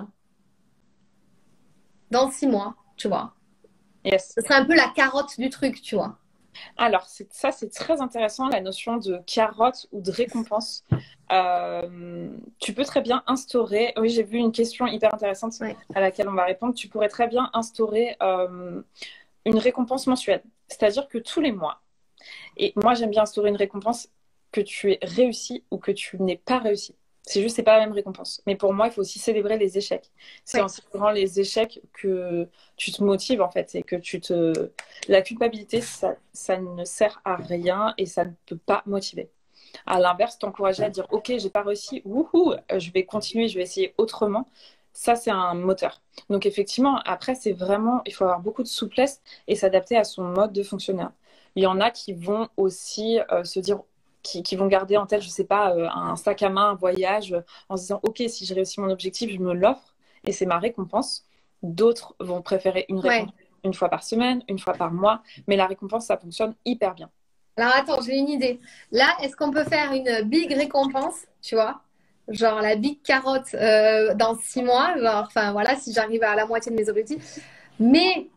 dans six mois, tu vois.
Yes.
Ce serait un peu la carotte du truc, tu vois.
Alors, c'est, ça, c'est très intéressant, la notion de carotte ou de récompense. Euh, tu peux très bien instaurer, oui, j'ai vu une question hyper intéressante
Ouais.
à laquelle on va répondre, tu pourrais très bien instaurer euh, une récompense mensuelle. C'est-à-dire que tous les mois, et moi j'aime bien instaurer une récompense que tu aies réussi ou que tu n'aies pas réussi. C'est juste, c'est pas la même récompense. Mais pour moi, il faut aussi célébrer les échecs. C'est en
Ouais.
célébrant les échecs que tu te motives, en fait, et que tu te... La culpabilité, ça, ça ne sert à rien et ça ne peut pas motiver. À l'inverse, t'encourager à dire, OK, j'ai pas réussi, wouhou, je vais continuer, je vais essayer autrement. Ça, c'est un moteur. Donc, effectivement, après, c'est vraiment, il faut avoir beaucoup de souplesse et s'adapter à son mode de fonctionnement. Il y en a qui vont aussi euh, se dire, qui, qui, vont garder en tête, je sais pas, euh, un sac à main, un voyage, euh, en se disant, OK, si je réussis mon objectif, je me l'offre et c'est ma récompense. D'autres vont préférer une
Ouais.
récompense une fois par semaine, une fois par mois, mais la récompense, ça fonctionne hyper bien.
Alors attends, j'ai une idée. Là, est-ce qu'on peut faire une big récompense, tu vois? Genre la big carotte euh, dans six mois, genre, enfin voilà, si j'arrive à la moitié de mes objectifs. Mais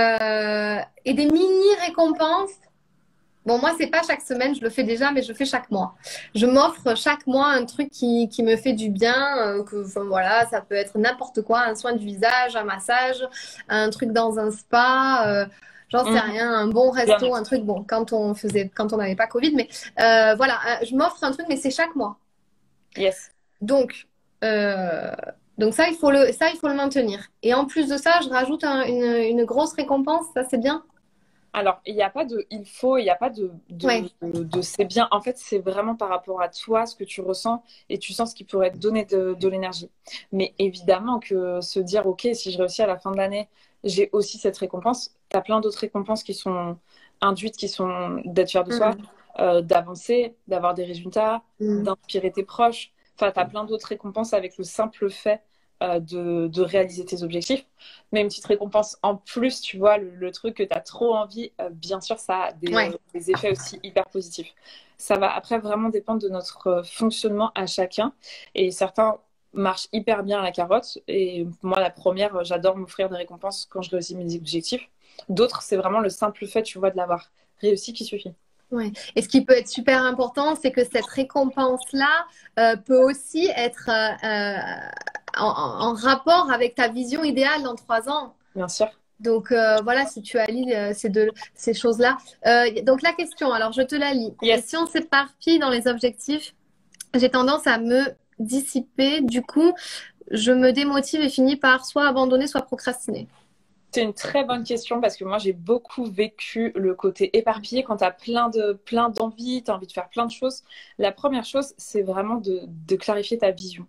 euh, et des mini récompenses. Bon, moi, c'est pas chaque semaine, je le fais déjà, mais je le fais chaque mois. Je m'offre chaque mois un truc qui, qui me fait du bien, euh, que, enfin, voilà, ça peut être n'importe quoi, un soin du visage, un massage, un truc dans un spa, euh, j'en sais
Mmh,
rien, un bon
bien.
resto, un truc bon, quand on faisait, quand on n'avait pas Covid, mais euh, voilà, euh, je m'offre un truc, mais c'est chaque mois.
Yes.
Donc, euh, donc ça, il faut le, ça, il faut le maintenir. Et en plus de ça, je rajoute un- une, une grosse récompense, ça c'est bien.
Alors, il n'y a pas de il faut, il n'y a pas de, de,
Ouais,
de, de c'est bien. En fait, c'est vraiment par rapport à toi, ce que tu ressens, et tu sens ce qui pourrait te donner de, de l'énergie. Mais évidemment que se dire, OK, si je réussis à la fin de l'année, j'ai aussi cette récompense. Tu as plein d'autres récompenses qui sont induites, qui sont d'être fier de soi,
Mm.
euh, d'avancer, d'avoir des résultats,
Mm.
d'inspirer tes proches. Enfin, tu as plein d'autres récompenses avec le simple fait euh, de, de réaliser tes objectifs. Mais une petite récompense en plus, tu vois, le, le truc que tu as trop envie, euh, bien sûr, ça a des, euh,
Ouais.
des effets aussi hyper positifs. Ça va après vraiment dépendre de notre euh, fonctionnement à chacun. Et certains marchent hyper bien à la carotte. Et moi, la première, euh, j'adore m'offrir des récompenses quand je réussis mes objectifs. D'autres, c'est vraiment le simple fait, tu vois, de l'avoir réussi qui suffit.
Ouais. Et ce qui peut être super important, c'est que cette récompense-là euh, peut aussi être euh, euh, en, en rapport avec ta vision idéale dans trois ans.
Bien sûr.
Donc euh, voilà, si tu allies euh, ces deux, ces choses-là. Euh, donc la question, alors je te la lis. Et
Yes.
si on s'éparpille dans les objectifs, j'ai tendance à me dissiper. Du coup, je me démotive et finis par soit abandonner, soit procrastiner.
C'est une très bonne question parce que moi j'ai beaucoup vécu le côté éparpillé quand tu as plein de plein d'envies, tu as envie de faire plein de choses. La première chose, c'est vraiment de, de clarifier ta vision.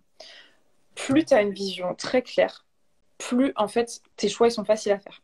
Plus tu as une vision très claire, plus en fait tes choix ils sont faciles à faire.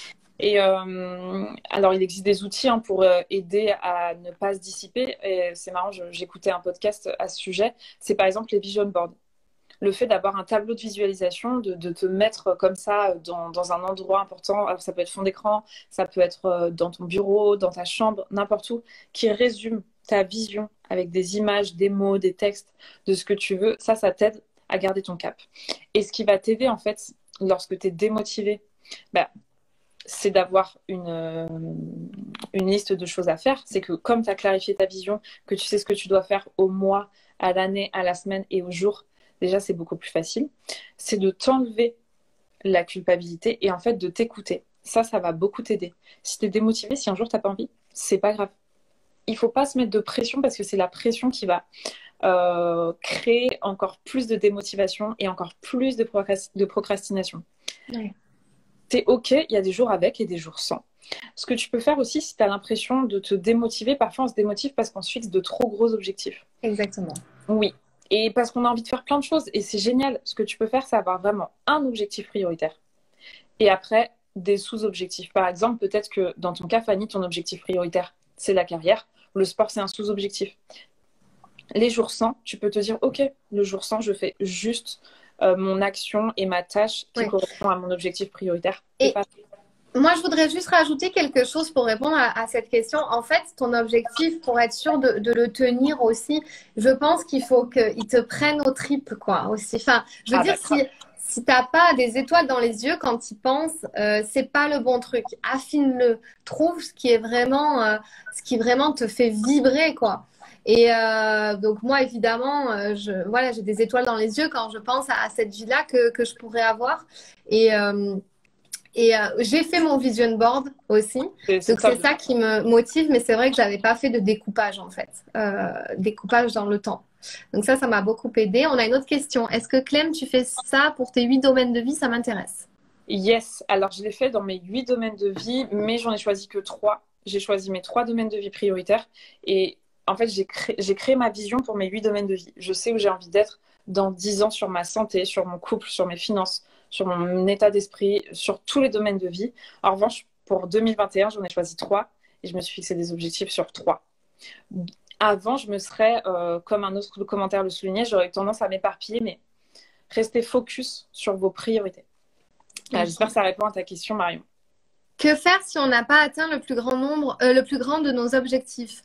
Et euh, alors il existe des outils hein, pour euh, aider à ne pas se dissiper. Et c'est marrant, je- j'écoutais un podcast à ce sujet. C'est par exemple les vision boards. Le fait d'avoir un tableau de visualisation, de, de te mettre comme ça dans, dans un endroit important, alors ça peut être fond d'écran, ça peut être euh, dans ton bureau, dans ta chambre, n'importe où, qui résume ta vision avec des images, des mots, des textes, de ce que tu veux, ça, ça t'aide à garder ton cap. Et ce qui va t'aider, en fait, lorsque tu es démotivé, bah, c'est d'avoir une, euh, une liste de choses à faire. C'est que comme tu as clarifié ta vision, que tu sais ce que tu dois faire au mois, à l'année, à la semaine et au jour, déjà c'est beaucoup plus facile. C'est de t'enlever la culpabilité et en fait de t'écouter. Ça, ça va beaucoup t'aider. Si tu es démotivé, si un jour tu n'as pas envie, c'est pas grave. il faut pas se mettre de pression parce que c'est la pression qui va euh, créer encore plus de démotivation et encore plus de, procrast de procrastination.
Ouais.
C'est OK, il y a des jours avec et des jours sans. Ce que tu peux faire aussi, si tu as l'impression de te démotiver, parfois on se démotive parce qu'on se fixe de trop gros objectifs.
Exactement.
Oui. Et parce qu'on a envie de faire plein de choses. Et c'est génial. Ce que tu peux faire, c'est avoir vraiment un objectif prioritaire. Et après, des sous-objectifs. Par exemple, peut-être que dans ton cas, Fanny, ton objectif prioritaire, c'est la carrière. Le sport, c'est un sous-objectif. Les jours sans, tu peux te dire, OK, le jour sans, je fais juste euh, mon action et ma tâche qui ouais. correspond à mon objectif prioritaire.
Et pas... moi, je voudrais juste rajouter quelque chose pour répondre à, à cette question. En fait, ton objectif, pour être sûr de, de le tenir aussi, je pense qu'il faut qu'il te prenne aux tripes, quoi, aussi. Enfin, je veux ah, dire, si... Si tu n'as pas des étoiles dans les yeux quand tu y penses, euh, c'est pas le bon truc. Affine-le. Trouve ce qui est vraiment, euh, ce qui vraiment te fait vibrer, quoi. Et euh, donc moi, évidemment, euh, je, voilà, j'ai des étoiles dans les yeux quand je pense à, à cette vie-là que, que je pourrais avoir. Et, euh, et euh, j'ai fait mon vision board aussi. Donc c'est ça qui me motive. Mais c'est vrai que j'avais pas fait de découpage, en fait. Euh, découpage dans le temps. Donc ça, ça m'a beaucoup aidé. On a une autre question. Est-ce que Clem, tu fais ça pour tes huit domaines de vie? Ça m'intéresse.
Yes. Alors, je l'ai fait dans mes huit domaines de vie, mais j'en ai choisi que trois. J'ai choisi mes trois domaines de vie prioritaires. Et en fait, j'ai créé, j'ai créé ma vision pour mes huit domaines de vie. Je sais où j'ai envie d'être dans dix ans sur ma santé, sur mon couple, sur mes finances, sur mon état d'esprit, sur tous les domaines de vie. En revanche, pour deux mille vingt et un, j'en ai choisi trois et je me suis fixé des objectifs sur trois. Avant, je me serais, euh, comme un autre commentaire le soulignait, j'aurais tendance à m'éparpiller, mais restez focus sur vos priorités. Okay. J'espère que ça répond à ta question, Marion.
Que faire si on n'a pas atteint le plus grand nombre, euh, le plus grand de nos objectifs?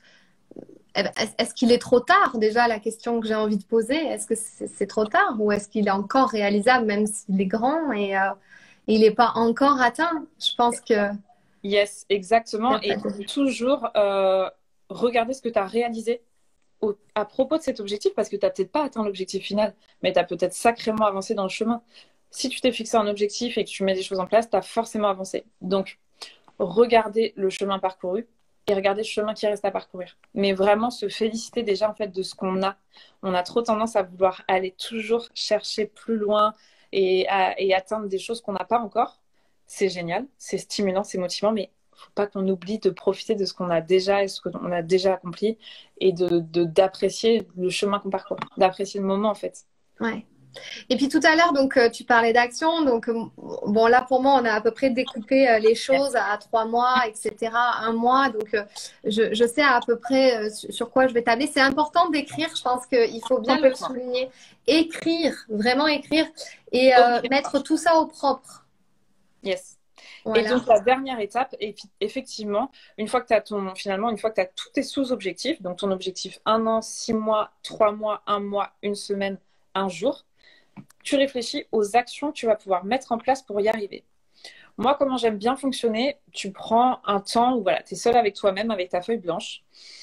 Est-ce qu'il est trop tard? Déjà, la question que j'ai envie de poser, est-ce que c'est c'est trop tard ou est-ce qu'il est encore réalisable même s'il est grand et euh, il n'est pas encore atteint? Je pense que...
Yes, exactement. Et toujours... Euh... Regardez ce que tu as réalisé au, à propos de cet objectif parce que tu n'as peut-être pas atteint l'objectif final, mais tu as peut-être sacrément avancé dans le chemin. Si tu t'es fixé un objectif et que tu mets des choses en place, tu as forcément avancé. Donc, regardez le chemin parcouru et regardez le chemin qui reste à parcourir. Mais vraiment se féliciter déjà en fait de ce qu'on a. On a trop tendance à vouloir aller toujours chercher plus loin et, à, et atteindre des choses qu'on n'a pas encore. C'est génial, c'est stimulant, c'est motivant, mais faut pas qu'on oublie de profiter de ce qu'on a déjà et ce qu'on a déjà accompli et de, de, d'apprécier le chemin qu'on parcourt, d'apprécier le moment en fait.
Ouais. Et puis tout à l'heure, donc euh, tu parlais d'action. Donc euh, bon, là pour moi, on a à peu près découpé euh, les choses à trois mois, et cetera, un mois. Donc euh, je, je sais à peu près euh, sur, sur quoi je vais tabler. C'est important d'écrire. Je pense qu'il faut bien le souligner. Écrire, vraiment écrire et euh, okay. mettre tout ça au propre.
Yes. Voilà. Et donc la dernière étape, effectivement, une fois que tu as ton, finalement, une fois que tu as tous tes sous-objectifs, donc ton objectif un an, six mois, trois mois, un mois, une semaine, un jour, tu réfléchis aux actions que tu vas pouvoir mettre en place pour y arriver. Moi, comment j'aime bien fonctionner, tu prends un temps où voilà, tu es seul avec toi-même, avec ta feuille blanche.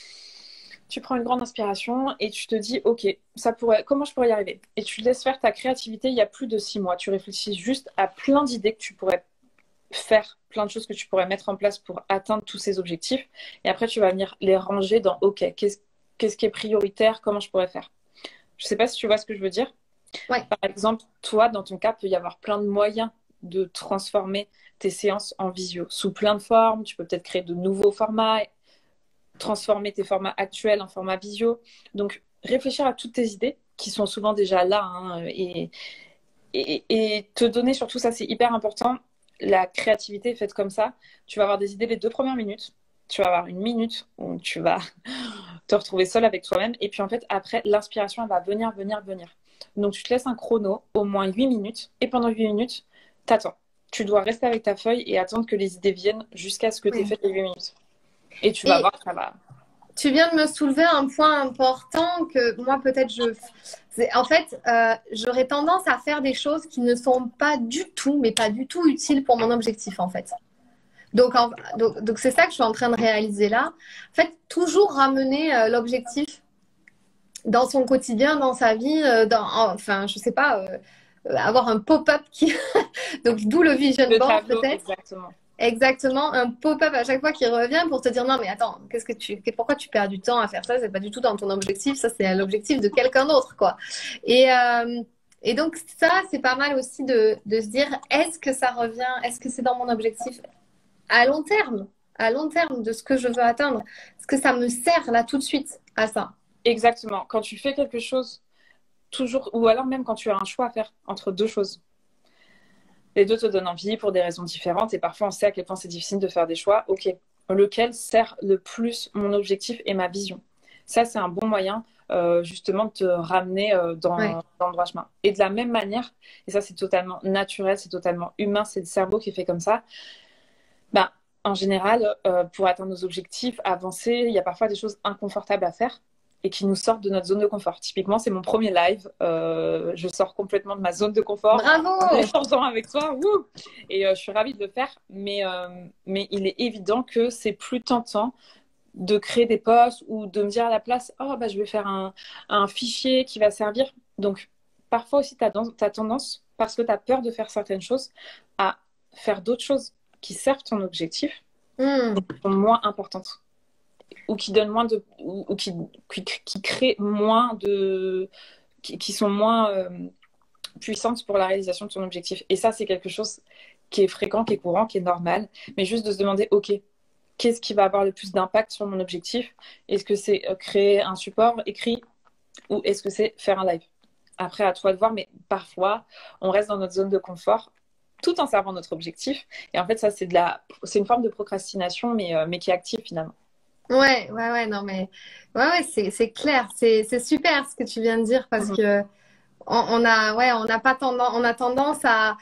Tu prends une grande inspiration et tu te dis, ok, ça pourrait, comment je pourrais y arriver? Et tu laisses faire ta créativité il y a plus de six mois. Tu réfléchis juste à plein d'idées que tu pourrais faire, plein de choses que tu pourrais mettre en place pour atteindre tous ces objectifs. Et après, tu vas venir les ranger dans, ok, qu'est-ce, qu'est-ce qui est prioritaire? Comment je pourrais faire? Je ne sais pas si tu vois ce que je veux dire.
Ouais.
Par exemple, toi, dans ton cas, il peut y avoir plein de moyens de transformer tes séances en visio sous plein de formes. Tu peux peut-être créer de nouveaux formats, transformer tes formats actuels en format visio. Donc, réfléchir à toutes tes idées qui sont souvent déjà là hein, et, et, et te donner surtout, ça c'est hyper important, la créativité est faite comme ça. Tu vas avoir des idées les deux premières minutes. Tu vas avoir une minute où tu vas te retrouver seul avec toi-même. Et puis en fait, après, l'inspiration, elle va venir, venir, venir. Donc, tu te laisses un chrono, au moins huit minutes. Et pendant huit minutes, t'attends. Tu dois rester avec ta feuille et attendre que les idées viennent jusqu'à ce que tu aies fait les huit minutes. Et tu vas et voir que ça va...
Tu viens de me soulever un point important que moi, peut-être, je... En fait, euh, j'aurais tendance à faire des choses qui ne sont pas du tout, mais pas du tout utiles pour mon objectif, en fait. Donc, en... donc, donc c'est ça que je suis en train de réaliser là. En fait, toujours ramener euh, l'objectif dans son quotidien, dans sa vie, euh, dans... enfin, je sais pas, euh, avoir un pop-up qui... donc, d'où le vision board, peut-être.
Exactement.
exactement, un pop-up à chaque fois qui revient pour te dire non mais attends, qu'est-ce que tu, pourquoi tu perds du temps à faire ça? C'est pas du tout dans ton objectif, ça c'est l'objectif de quelqu'un d'autre quoi. Et euh, et donc ça c'est pas mal aussi de de se dire est-ce que ça revient, est-ce que c'est dans mon objectif à long terme, à long terme de ce que je veux atteindre, est-ce que ça me sert là tout de suite à ça?
Exactement. Quand tu fais quelque chose, toujours, ou alors même quand tu as un choix à faire entre deux choses. Les deux te donnent envie pour des raisons différentes et parfois on sait à quel point c'est difficile de faire des choix. Ok, lequel sert le plus mon objectif et ma vision? Ça, c'est un bon moyen euh, justement de te ramener euh, dans,
Ouais.
dans le droit chemin. Et de la même manière, et ça c'est totalement naturel, c'est totalement humain, c'est le cerveau qui fait comme ça, bah, en général, euh, pour atteindre nos objectifs, avancer, il y a parfois des choses inconfortables à faire et qui nous sortent de notre zone de confort. Typiquement, c'est mon premier live. Euh, je sors complètement de ma zone de confort en
Bravo!
échangeant avec toi. Wouh, et euh, je suis ravie de le faire. Mais, euh, mais il est évident que c'est plus tentant de créer des posts ou de me dire à la place, oh, bah, je vais faire un, un fichier qui va servir. Donc, parfois aussi, tu as tendance, parce que tu as peur de faire certaines choses, à faire d'autres choses qui servent ton objectif,
Hmm.
qui sont moins importantes ou qui donnent moins de ou, ou qui, qui, qui créent moins de qui, qui sont moins euh, puissantes pour la réalisation de ton objectif. Et ça, c'est quelque chose qui est fréquent, qui est courant, qui est normal. Mais juste de se demander, ok, qu'est-ce qui va avoir le plus d'impact sur mon objectif? Est-ce que c'est créer un support écrit ou est-ce que c'est faire un live? Après, à toi de voir, mais parfois, on reste dans notre zone de confort tout en servant notre objectif. Et en fait, ça, c'est de la... c'est une forme de procrastination, mais, euh, mais qui est active finalement.
Ouais, ouais, ouais, non mais ouais, ouais, c'est c'est clair, c'est c'est super ce que tu viens de dire parce
Mhm.
que on, on a ouais, on n'a pas tendance, on a tendance à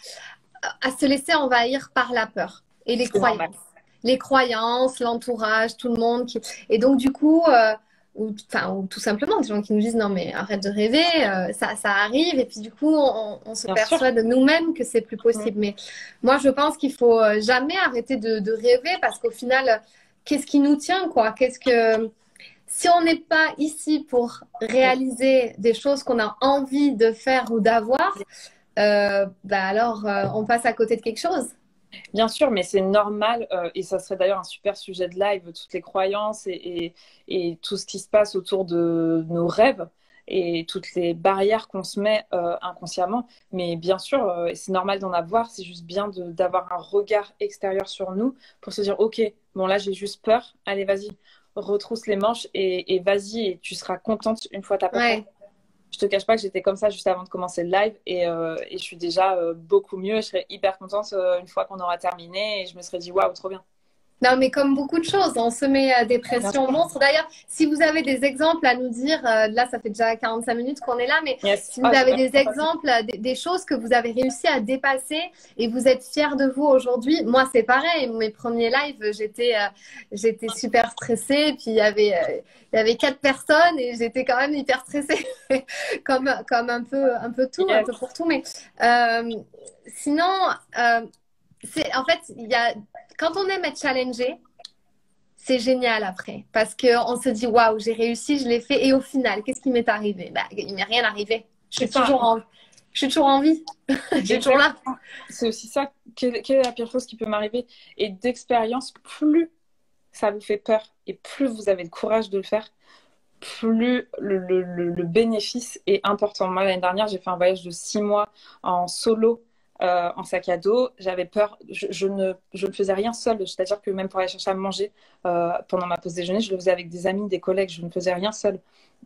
à se laisser envahir par la peur et les
C'est normal.
croyances, les croyances, l'entourage, tout le monde qui et donc du coup euh, ou enfin ou tout simplement des gens qui nous disent non mais arrête de rêver, euh, ça ça arrive et puis du coup on, on se
Bien sûr.
persuade de nous-mêmes que c'est plus
Mhm.
possible. Mais moi je pense qu'il faut euh, jamais arrêter de, de rêver parce qu'au final qu'est-ce qui nous tient quoi? Qu'est-ce que si on n'est pas ici pour réaliser des choses qu'on a envie de faire ou d'avoir, euh, bah alors euh, on passe à côté de quelque chose.
Bien sûr, mais c'est normal, euh, et ça serait d'ailleurs un super sujet de live, toutes les croyances et, et, et tout ce qui se passe autour de nos rêves et toutes les barrières qu'on se met euh, inconsciemment. Mais bien sûr, euh, c'est normal d'en avoir, c'est juste bien de- d'avoir un regard extérieur sur nous pour se dire, ok, bon là j'ai juste peur, allez vas-y, retrousse les manches et, et vas-y, et tu seras contente une fois ta peur.
Ouais.
Je te cache pas que j'étais comme ça juste avant de commencer le live et, euh, et je suis déjà euh, beaucoup mieux. Je serais hyper contente euh, une fois qu'on aura terminé et je me serais dit waouh, trop bien.
Non, mais comme beaucoup de choses, on se met à des
Bien
pressions
sûr.
monstres. D'ailleurs, si vous avez des exemples à nous dire, euh, là, ça fait déjà quarante-cinq minutes qu'on est là, mais
Yes.
si vous
Ah, j'ai
avez
pas
des exemples, euh, des, des choses que vous avez réussi à dépasser et vous êtes fiers de vous aujourd'hui, moi, c'est pareil. Mes premiers lives, j'étais euh, j'étais super stressée, puis il y avait, euh, il y avait quatre personnes et j'étais quand même hyper stressée, comme, comme un peu, un peu tout, un
yes.
peu pour tout. Mais euh, sinon, euh, c'est, en fait, il y a, quand on aime être challengé, c'est génial après. Parce qu'on se dit, waouh, j'ai réussi, je l'ai fait. Et au final, qu'est-ce qui m'est arrivé? Bah, il m'est rien arrivé. Je
C'est
suis
ça.
toujours en, je suis toujours en vie. J'ai toujours là.
Exactement. C'est aussi ça. Quelle, quelle est la pire chose qui peut m'arriver? Et d'expérience, plus ça vous fait peur et plus vous avez le courage de le faire, plus le, le, le, le bénéfice est important. Moi, l'année dernière, j'ai fait un voyage de six mois en solo, euh, en sac à dos. J'avais peur, je, je, ne, je ne faisais rien seule. C'est-à-dire que même pour aller chercher à manger euh, pendant ma pause déjeuner, je le faisais avec des amis, des collègues. Je ne faisais rien seule.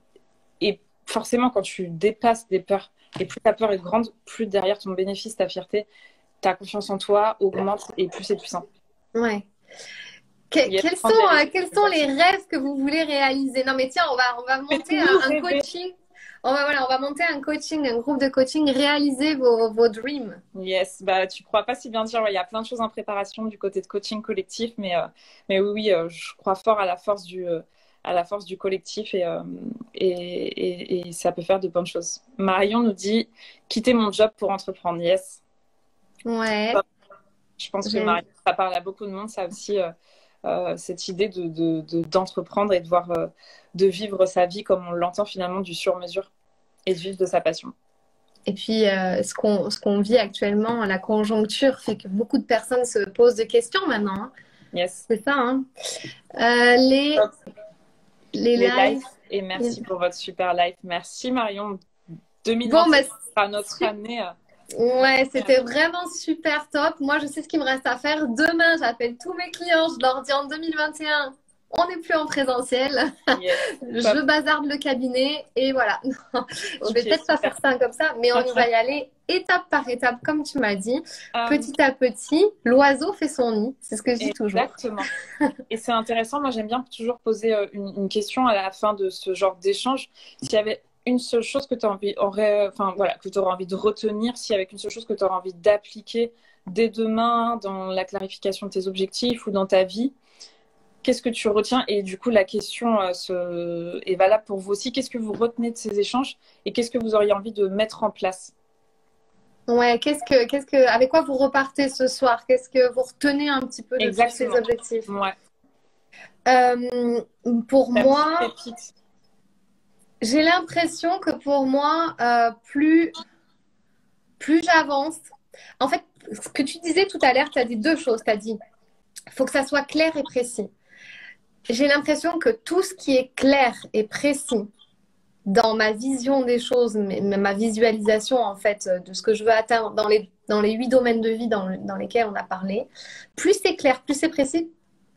Et forcément, quand tu dépasses des peurs, et plus ta peur est grande, plus derrière ton bénéfice, ta fierté, ta confiance en toi augmente et plus c'est puissant.
Ouais. Que-
Il y a
quels sont,
des
euh,
raisons.
quels sont les rêves que vous voulez réaliser? Non, mais tiens, on va, on va
Fais
monter
toujours
un, un
rêver.
coaching. On va, voilà, on va monter un coaching, un groupe de coaching. Réaliser vos, vos dreams.
Yes, bah tu crois pas si bien dire. Ouais, il y a plein de choses en préparation du côté de coaching collectif, mais euh, mais oui, oui, euh, je crois fort à la force du euh, à la force du collectif et, euh, et, et, et ça peut faire de bonnes choses. Marion nous dit quitter mon job pour entreprendre. Yes,
Ouais.
je pense que
J'aime.
Marion, ça parle à beaucoup de monde, ça aussi. Euh, euh, cette idée de, de, de- d'entreprendre et de voir euh, de vivre sa vie comme on l'entend finalement du sur-mesure et de vivre de sa passion.
Et puis, euh, ce qu'on ce qu'on vit actuellement, la conjoncture fait que beaucoup de personnes se posent des questions maintenant, hein.
Yes.
C'est ça, hein. Euh, les,
Top.
les
Les
lives.
lives. Et merci pour votre super live. Merci Marion.
Bon, bah,
deux mille vingt-six sera notre année. euh,
ouais, c'était vraiment super top. Moi, je sais ce qu'il me reste à faire. Demain, j'appelle tous mes clients. Je leur dis en deux mille vingt et un, on n'est plus en présentiel.
Yes.
Je
Top.
bazarde le cabinet et voilà. Je vais
Ok,
peut-être pas
super.
faire ça comme ça, mais on y va y aller étape par étape, comme tu m'as dit.
Euh,
Petit à petit, l'oiseau fait son nid. C'est ce que je dis toujours.
Exactement. Et c'est intéressant. Moi, j'aime bien toujours poser euh, une, une question à la fin de ce genre d'échange. S'il y avait une seule chose que tu envie, aurais, enfin, voilà, que tu aurais envie de retenir, s'il y avait une seule chose que tu aurais envie d'appliquer dès demain dans la clarification de tes objectifs ou dans ta vie, qu'est-ce que tu retiens? Et du coup, la question euh, se... est valable pour vous aussi. Qu'est-ce que vous retenez de ces échanges et qu'est-ce que vous auriez envie de mettre en place?
Ouais, qu'est-ce que, qu'est-ce que, avec quoi vous repartez ce soir? Qu'est-ce que vous retenez un petit peu de tous ces
Exactement.
objectifs?
Ouais.
Euh, pour
La
moi,
petite pépite.
j'ai l'impression que pour moi, euh, plus, plus j'avance, en fait, ce que tu disais tout à l'heure, tu as dit deux choses. Tu as dit, il faut que ça soit clair et précis. J'ai l'impression que tout ce qui est clair et précis dans ma vision des choses, mais- ma visualisation en fait de ce que je veux atteindre dans les, dans les huit domaines de vie dans, le- dans lesquels on a parlé, plus c'est clair, plus c'est précis,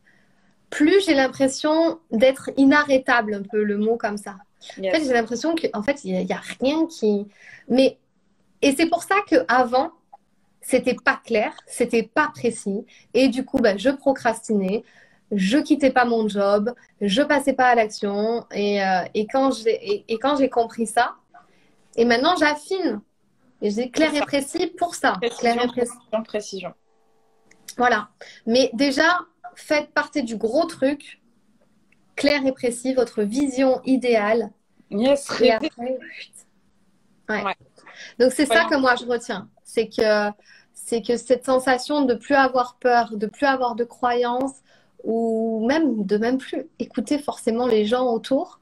plus j'ai l'impression d'être inarrêtable, un peu le mot comme ça. En fait,
Yes.
j'ai l'impression qu'en fait, il n'y a, a rien qui... Mais... Et c'est pour ça qu'avant, c'était pas clair, c'était pas précis. Et du coup, ben, je procrastinais, je quittais pas mon job, je passais pas à l'action. Et, euh, et quand j'ai et, et quand j'ai compris ça, et maintenant j'affine. Et j'ai clair
C'est
et
ça.
précis pour ça. Clair
Précision,
et précis.
précision, précision.
Voilà. Mais déjà, faites partie du gros truc, clair et précis, votre vision idéale.
Yes,
Et
rêver.
après, ouais.
Ouais.
Donc c'est ça
Voyons.
que moi je retiens. C'est que, c'est que cette sensation de plus avoir peur, de plus avoir de croyances, ou même de même plus écouter forcément les gens autour,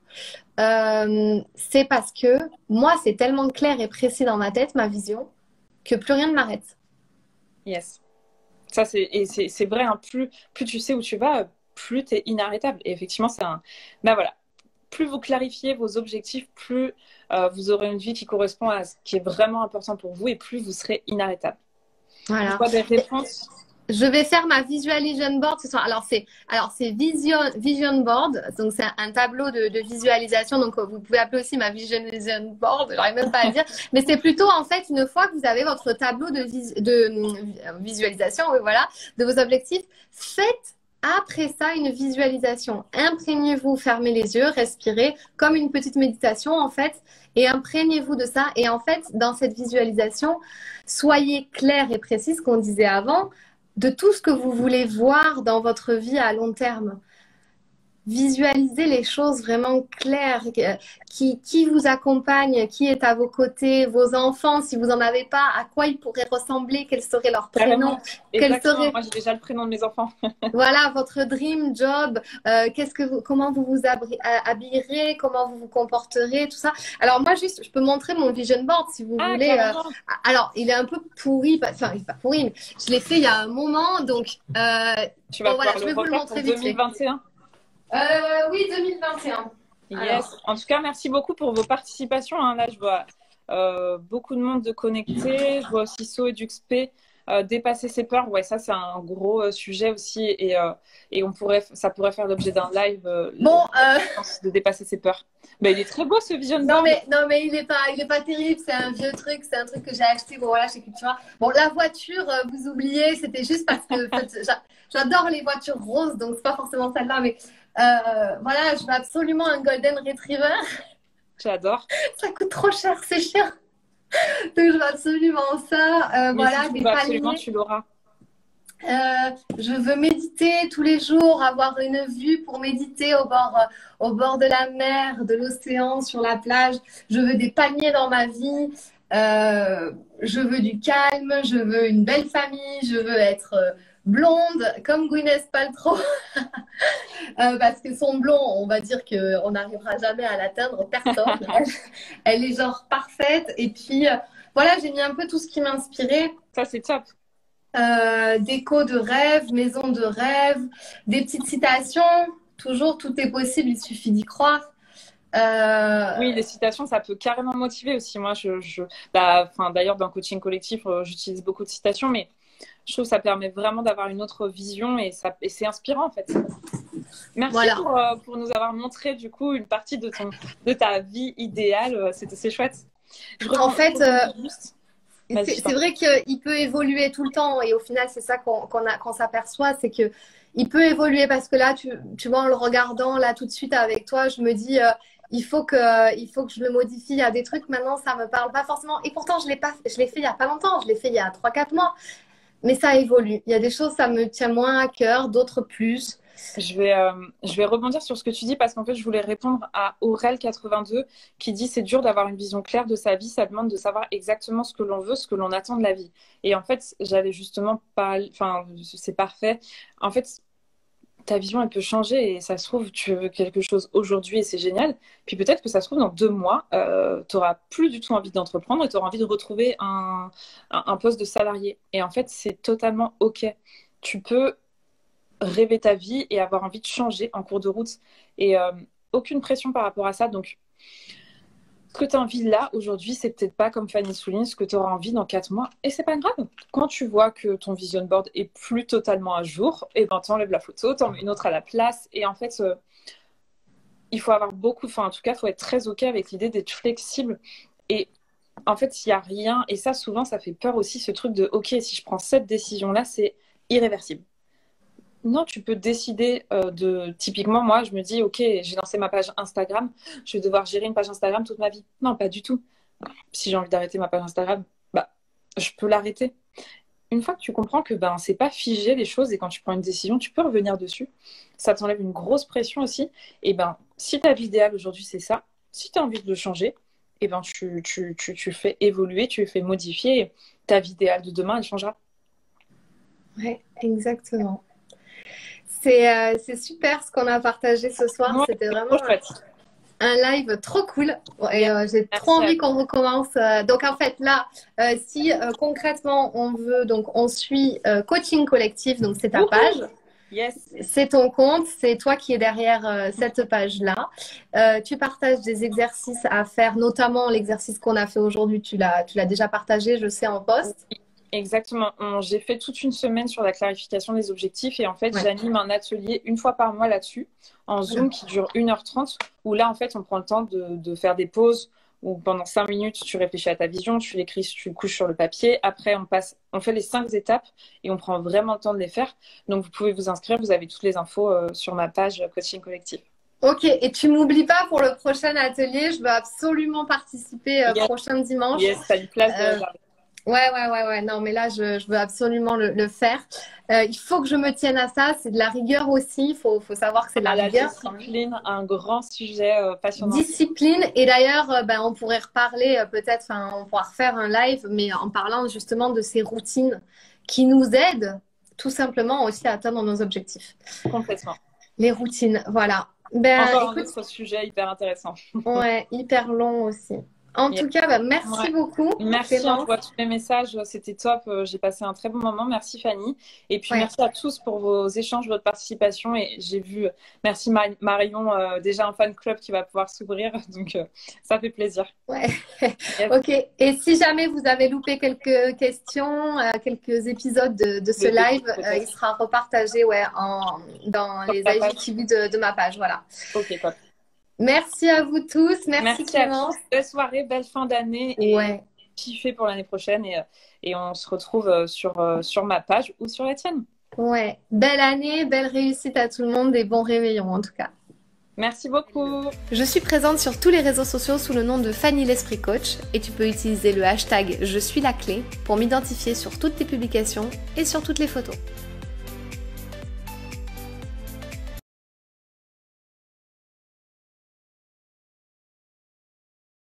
euh, c'est parce que moi c'est tellement clair et précis dans ma tête, ma vision, que plus rien ne m'arrête.
Yes. Ça, c'est, et c'est, c'est vrai, hein, plus, plus tu sais où tu vas, plus tu es inarrêtable. Et effectivement, c'est un. Ben voilà. Plus vous clarifiez vos objectifs, plus euh, vous aurez une vie qui correspond à ce qui est vraiment important pour vous et plus vous serez inarrêtable.
Voilà.
Tu vois des réponses?
Je vais faire ma visualization board ce soir. Alors c'est alors c'est vision vision board, donc c'est un tableau de, de visualisation. Donc vous pouvez appeler aussi ma vision board. J'arrive même pas à dire, mais c'est plutôt en fait une fois que vous avez votre tableau de, vis, de euh, visualisation, oui, voilà, de vos objectifs, faites après ça une visualisation. Imprégnez-vous, fermez les yeux, respirez comme une petite méditation en fait, et imprégnez-vous de ça. Et en fait, dans cette visualisation, soyez clair et précis, ce qu'on disait avant, de tout ce que vous voulez voir dans votre vie à long terme. Visualisez les choses vraiment claires, qui, qui vous accompagne, qui est à vos côtés, vos enfants, si vous n'en avez pas, à quoi ils pourraient ressembler, quel serait leur prénom, quel serait...
Moi, j'ai déjà le prénom de mes enfants.
Voilà, votre dream job, euh, qu'est-ce que vous, comment vous vous habillerez, comment vous vous comporterez, tout ça. Alors moi, juste, je peux montrer mon vision board si vous
Ah,
voulez. Euh, alors, il est un peu pourri, enfin, il n'est pas pourri, mais je l'ai fait il y a un moment, donc euh,
tu vas
bon, voilà,
pouvoir
je
le
vais vous le
refaire
montrer
pour
vite
deux mille vingt et un.
euh, oui, deux mille vingt et un.
Yes.
Alors.
En tout cas, merci beaucoup pour vos participations. Hein. Là, je vois euh, beaucoup de monde de connecté. Je vois aussi So et Duxp. Euh, dépasser ses peurs, ouais, ça c'est un gros euh, sujet aussi et, euh, et on pourrait, ça pourrait faire l'objet d'un live euh,
bon, euh...
de dépasser ses peurs. Mais il est très beau ce vision board.
Non mais non mais il est pas, il est pas terrible. C'est un vieux truc, c'est un truc que j'ai acheté. Bon voilà, chez Cultura. Bon la voiture, euh, vous oubliez, c'était juste parce que en fait, j'adore les voitures roses, donc c'est pas forcément celle-là, mais euh, voilà, je veux absolument un Golden Retriever.
J'adore.
Ça coûte trop cher, c'est cher. Donc je veux absolument ça. Euh, voilà,
si
des
tu
paniers.
Absolument, tu l'auras.
Euh, je veux méditer tous les jours, avoir une vue pour méditer au bord, euh, au bord de la mer, de l'océan, sur la plage. Je veux des palmiers dans ma vie. Euh, je veux du calme. Je veux une belle famille. Je veux être euh, blonde comme Gwyneth Paltrow. euh, parce que son blond, on va dire qu'on n'arrivera jamais à l'atteindre. Personne. Elle, elle est genre parfaite. Et puis... Euh, voilà, j'ai mis un peu tout ce qui m'inspirait.
Ça, c'est top.
Euh, déco de rêve, maison de rêve, des petites citations. Toujours, tout est possible, il suffit d'y croire. Euh...
Oui, les citations, ça peut carrément motiver aussi. Moi, je, je, bah, enfin, d'ailleurs, dans le coaching collectif, euh, j'utilise beaucoup de citations, mais je trouve que ça permet vraiment d'avoir une autre vision et, ça, et c'est inspirant, en fait. Merci voilà. pour, euh, pour nous avoir montré, du coup, une partie de, ton, de ta vie idéale. C'était c'est chouette.
Je en fait, euh, c'est vrai qu'il peut évoluer tout le temps et au final, c'est ça qu'on qu'on qu'on s'aperçoit, c'est que il peut évoluer parce que là, tu, tu vois, en le regardant là tout de suite avec toi, je me dis... Euh, Il faut, que, il faut que je le modifie. Il y a des trucs, maintenant, ça ne me parle pas forcément. Et pourtant, je l'ai pas, je l'ai fait il n'y a pas longtemps. Je l'ai fait il y a trois quatre mois. Mais ça évolue. Il y a des choses, ça me tient moins à cœur, d'autres plus.
Je vais, euh, je vais rebondir sur ce que tu dis parce qu'en fait, je voulais répondre à Aurel quatre-vingt-deux qui dit « C'est dur d'avoir une vision claire de sa vie. Ça demande de savoir exactement ce que l'on veut, ce que l'on attend de la vie. » Et en fait, j'avais justement pas... Enfin, c'est parfait. En fait... ta vision, elle peut changer et ça se trouve, tu veux quelque chose aujourd'hui et c'est génial. Puis peut-être que ça se trouve, dans deux mois, euh, tu n'auras plus du tout envie d'entreprendre et tu auras envie de retrouver un, un, un poste de salarié. Et en fait, c'est totalement OK. Tu peux rêver ta vie et avoir envie de changer en cours de route. Et euh, aucune pression par rapport à ça. Donc, ce que tu as envie là, aujourd'hui, c'est peut-être pas, comme Fanny souligne, ce que tu auras envie dans quatre mois. Et c'est pas grave. Quand tu vois que ton vision board est plus totalement à jour, et ben t'enlèves la photo, t'en mets une autre à la place. Et en fait, euh, il faut avoir beaucoup... Enfin, en tout cas, il faut être très OK avec l'idée d'être flexible. Et en fait, il n'y a rien... Et ça, souvent, ça fait peur aussi, ce truc de « OK, si je prends cette décision-là, c'est irréversible. » Non, tu peux décider euh, de... Typiquement, moi, je me dis, OK, j'ai lancé ma page Instagram, je vais devoir gérer une page Instagram toute ma vie. Non, pas du tout. Si j'ai envie d'arrêter ma page Instagram, bah, je peux l'arrêter. Une fois que tu comprends que ben, c'est pas figé les choses et quand tu prends une décision, tu peux revenir dessus. Ça t'enlève une grosse pression aussi. Et ben, si ta vie idéale aujourd'hui, c'est ça, si tu as envie de le changer, et ben, tu, tu, tu, tu fais évoluer, tu fais modifier. Et ta vie idéale de demain, elle changera.
Ouais, exactement. C'est euh, super ce qu'on a partagé ce soir. Ouais, c'était vraiment un, un live trop cool. Et euh, j'ai trop envie qu'on recommence. Donc en fait là, euh, si euh, concrètement on veut, donc on suit euh, Coaching Collectif, donc c'est ta page.
Yes.
C'est ton compte, c'est toi qui es derrière euh, cette page-là. Euh, tu partages des exercices à faire, notamment l'exercice qu'on a fait aujourd'hui. Tu l'as, tu l'as déjà partagé, je sais, en post.
Exactement. J'ai fait toute une semaine sur la clarification des objectifs et en fait, ouais. j'anime un atelier une fois par mois là-dessus, en Zoom, ouais. qui dure une heure trente, où là, en fait, on prend le temps de, de faire des pauses, où pendant cinq minutes, tu réfléchis à ta vision, tu l'écris, tu le couches sur le papier. Après, on passe, on fait les cinq étapes et on prend vraiment le temps de les faire. Donc, vous pouvez vous inscrire. Vous avez toutes les infos euh, sur ma page Coaching Collectif.
Ok, et tu m'oublies pas pour le prochain atelier. Je veux absolument participer euh, yes. prochain dimanche.
Yes, t'as une place de
euh... Ouais, ouais, ouais, ouais. Non, mais là, je, je veux absolument le, le faire. Euh, il faut que je me tienne à ça. C'est de la rigueur aussi. Il faut, faut savoir que c'est de la
à
rigueur.
La discipline, un grand sujet euh, passionnant.
Discipline. Et d'ailleurs, euh, ben, on pourrait reparler euh, peut-être, enfin, on pourra refaire un live, mais en parlant justement de ces routines qui nous aident tout simplement aussi à atteindre nos objectifs.
Complètement.
Les routines, voilà. Ben,
Encore
écoute,
un autre sujet hyper intéressant.
Ouais, hyper long aussi. En yep. tout cas, bah, merci ouais. beaucoup.
Merci, on voit tous les messages, c'était top. J'ai passé un très bon moment. Merci Fanny. Et puis ouais. merci à tous pour vos échanges, votre participation. Et j'ai vu, merci Marion, euh, déjà un fan club qui va pouvoir s'ouvrir. Donc euh, ça fait plaisir.
Ouais. Yep. Ok. Et si jamais vous avez loupé quelques questions, euh, quelques épisodes de, de ce le live, euh, il sera repartagé ouais, en, dans top les I G T V de, de ma page. Voilà.
Ok, top.
Merci à vous tous. Merci,
Merci
Clémence.
Belle soirée, belle fin d'année. Et
ouais.
kiffé pour l'année prochaine. Et, et on se retrouve sur, sur ma page ou sur la tienne.
Ouais. Belle année, belle réussite à tout le monde et bon réveillon en tout cas.
Merci beaucoup.
Je suis présente sur tous les réseaux sociaux sous le nom de Fanny l'Esprit Coach et tu peux utiliser le hashtag Je suis la clé pour m'identifier sur toutes tes publications et sur toutes les photos.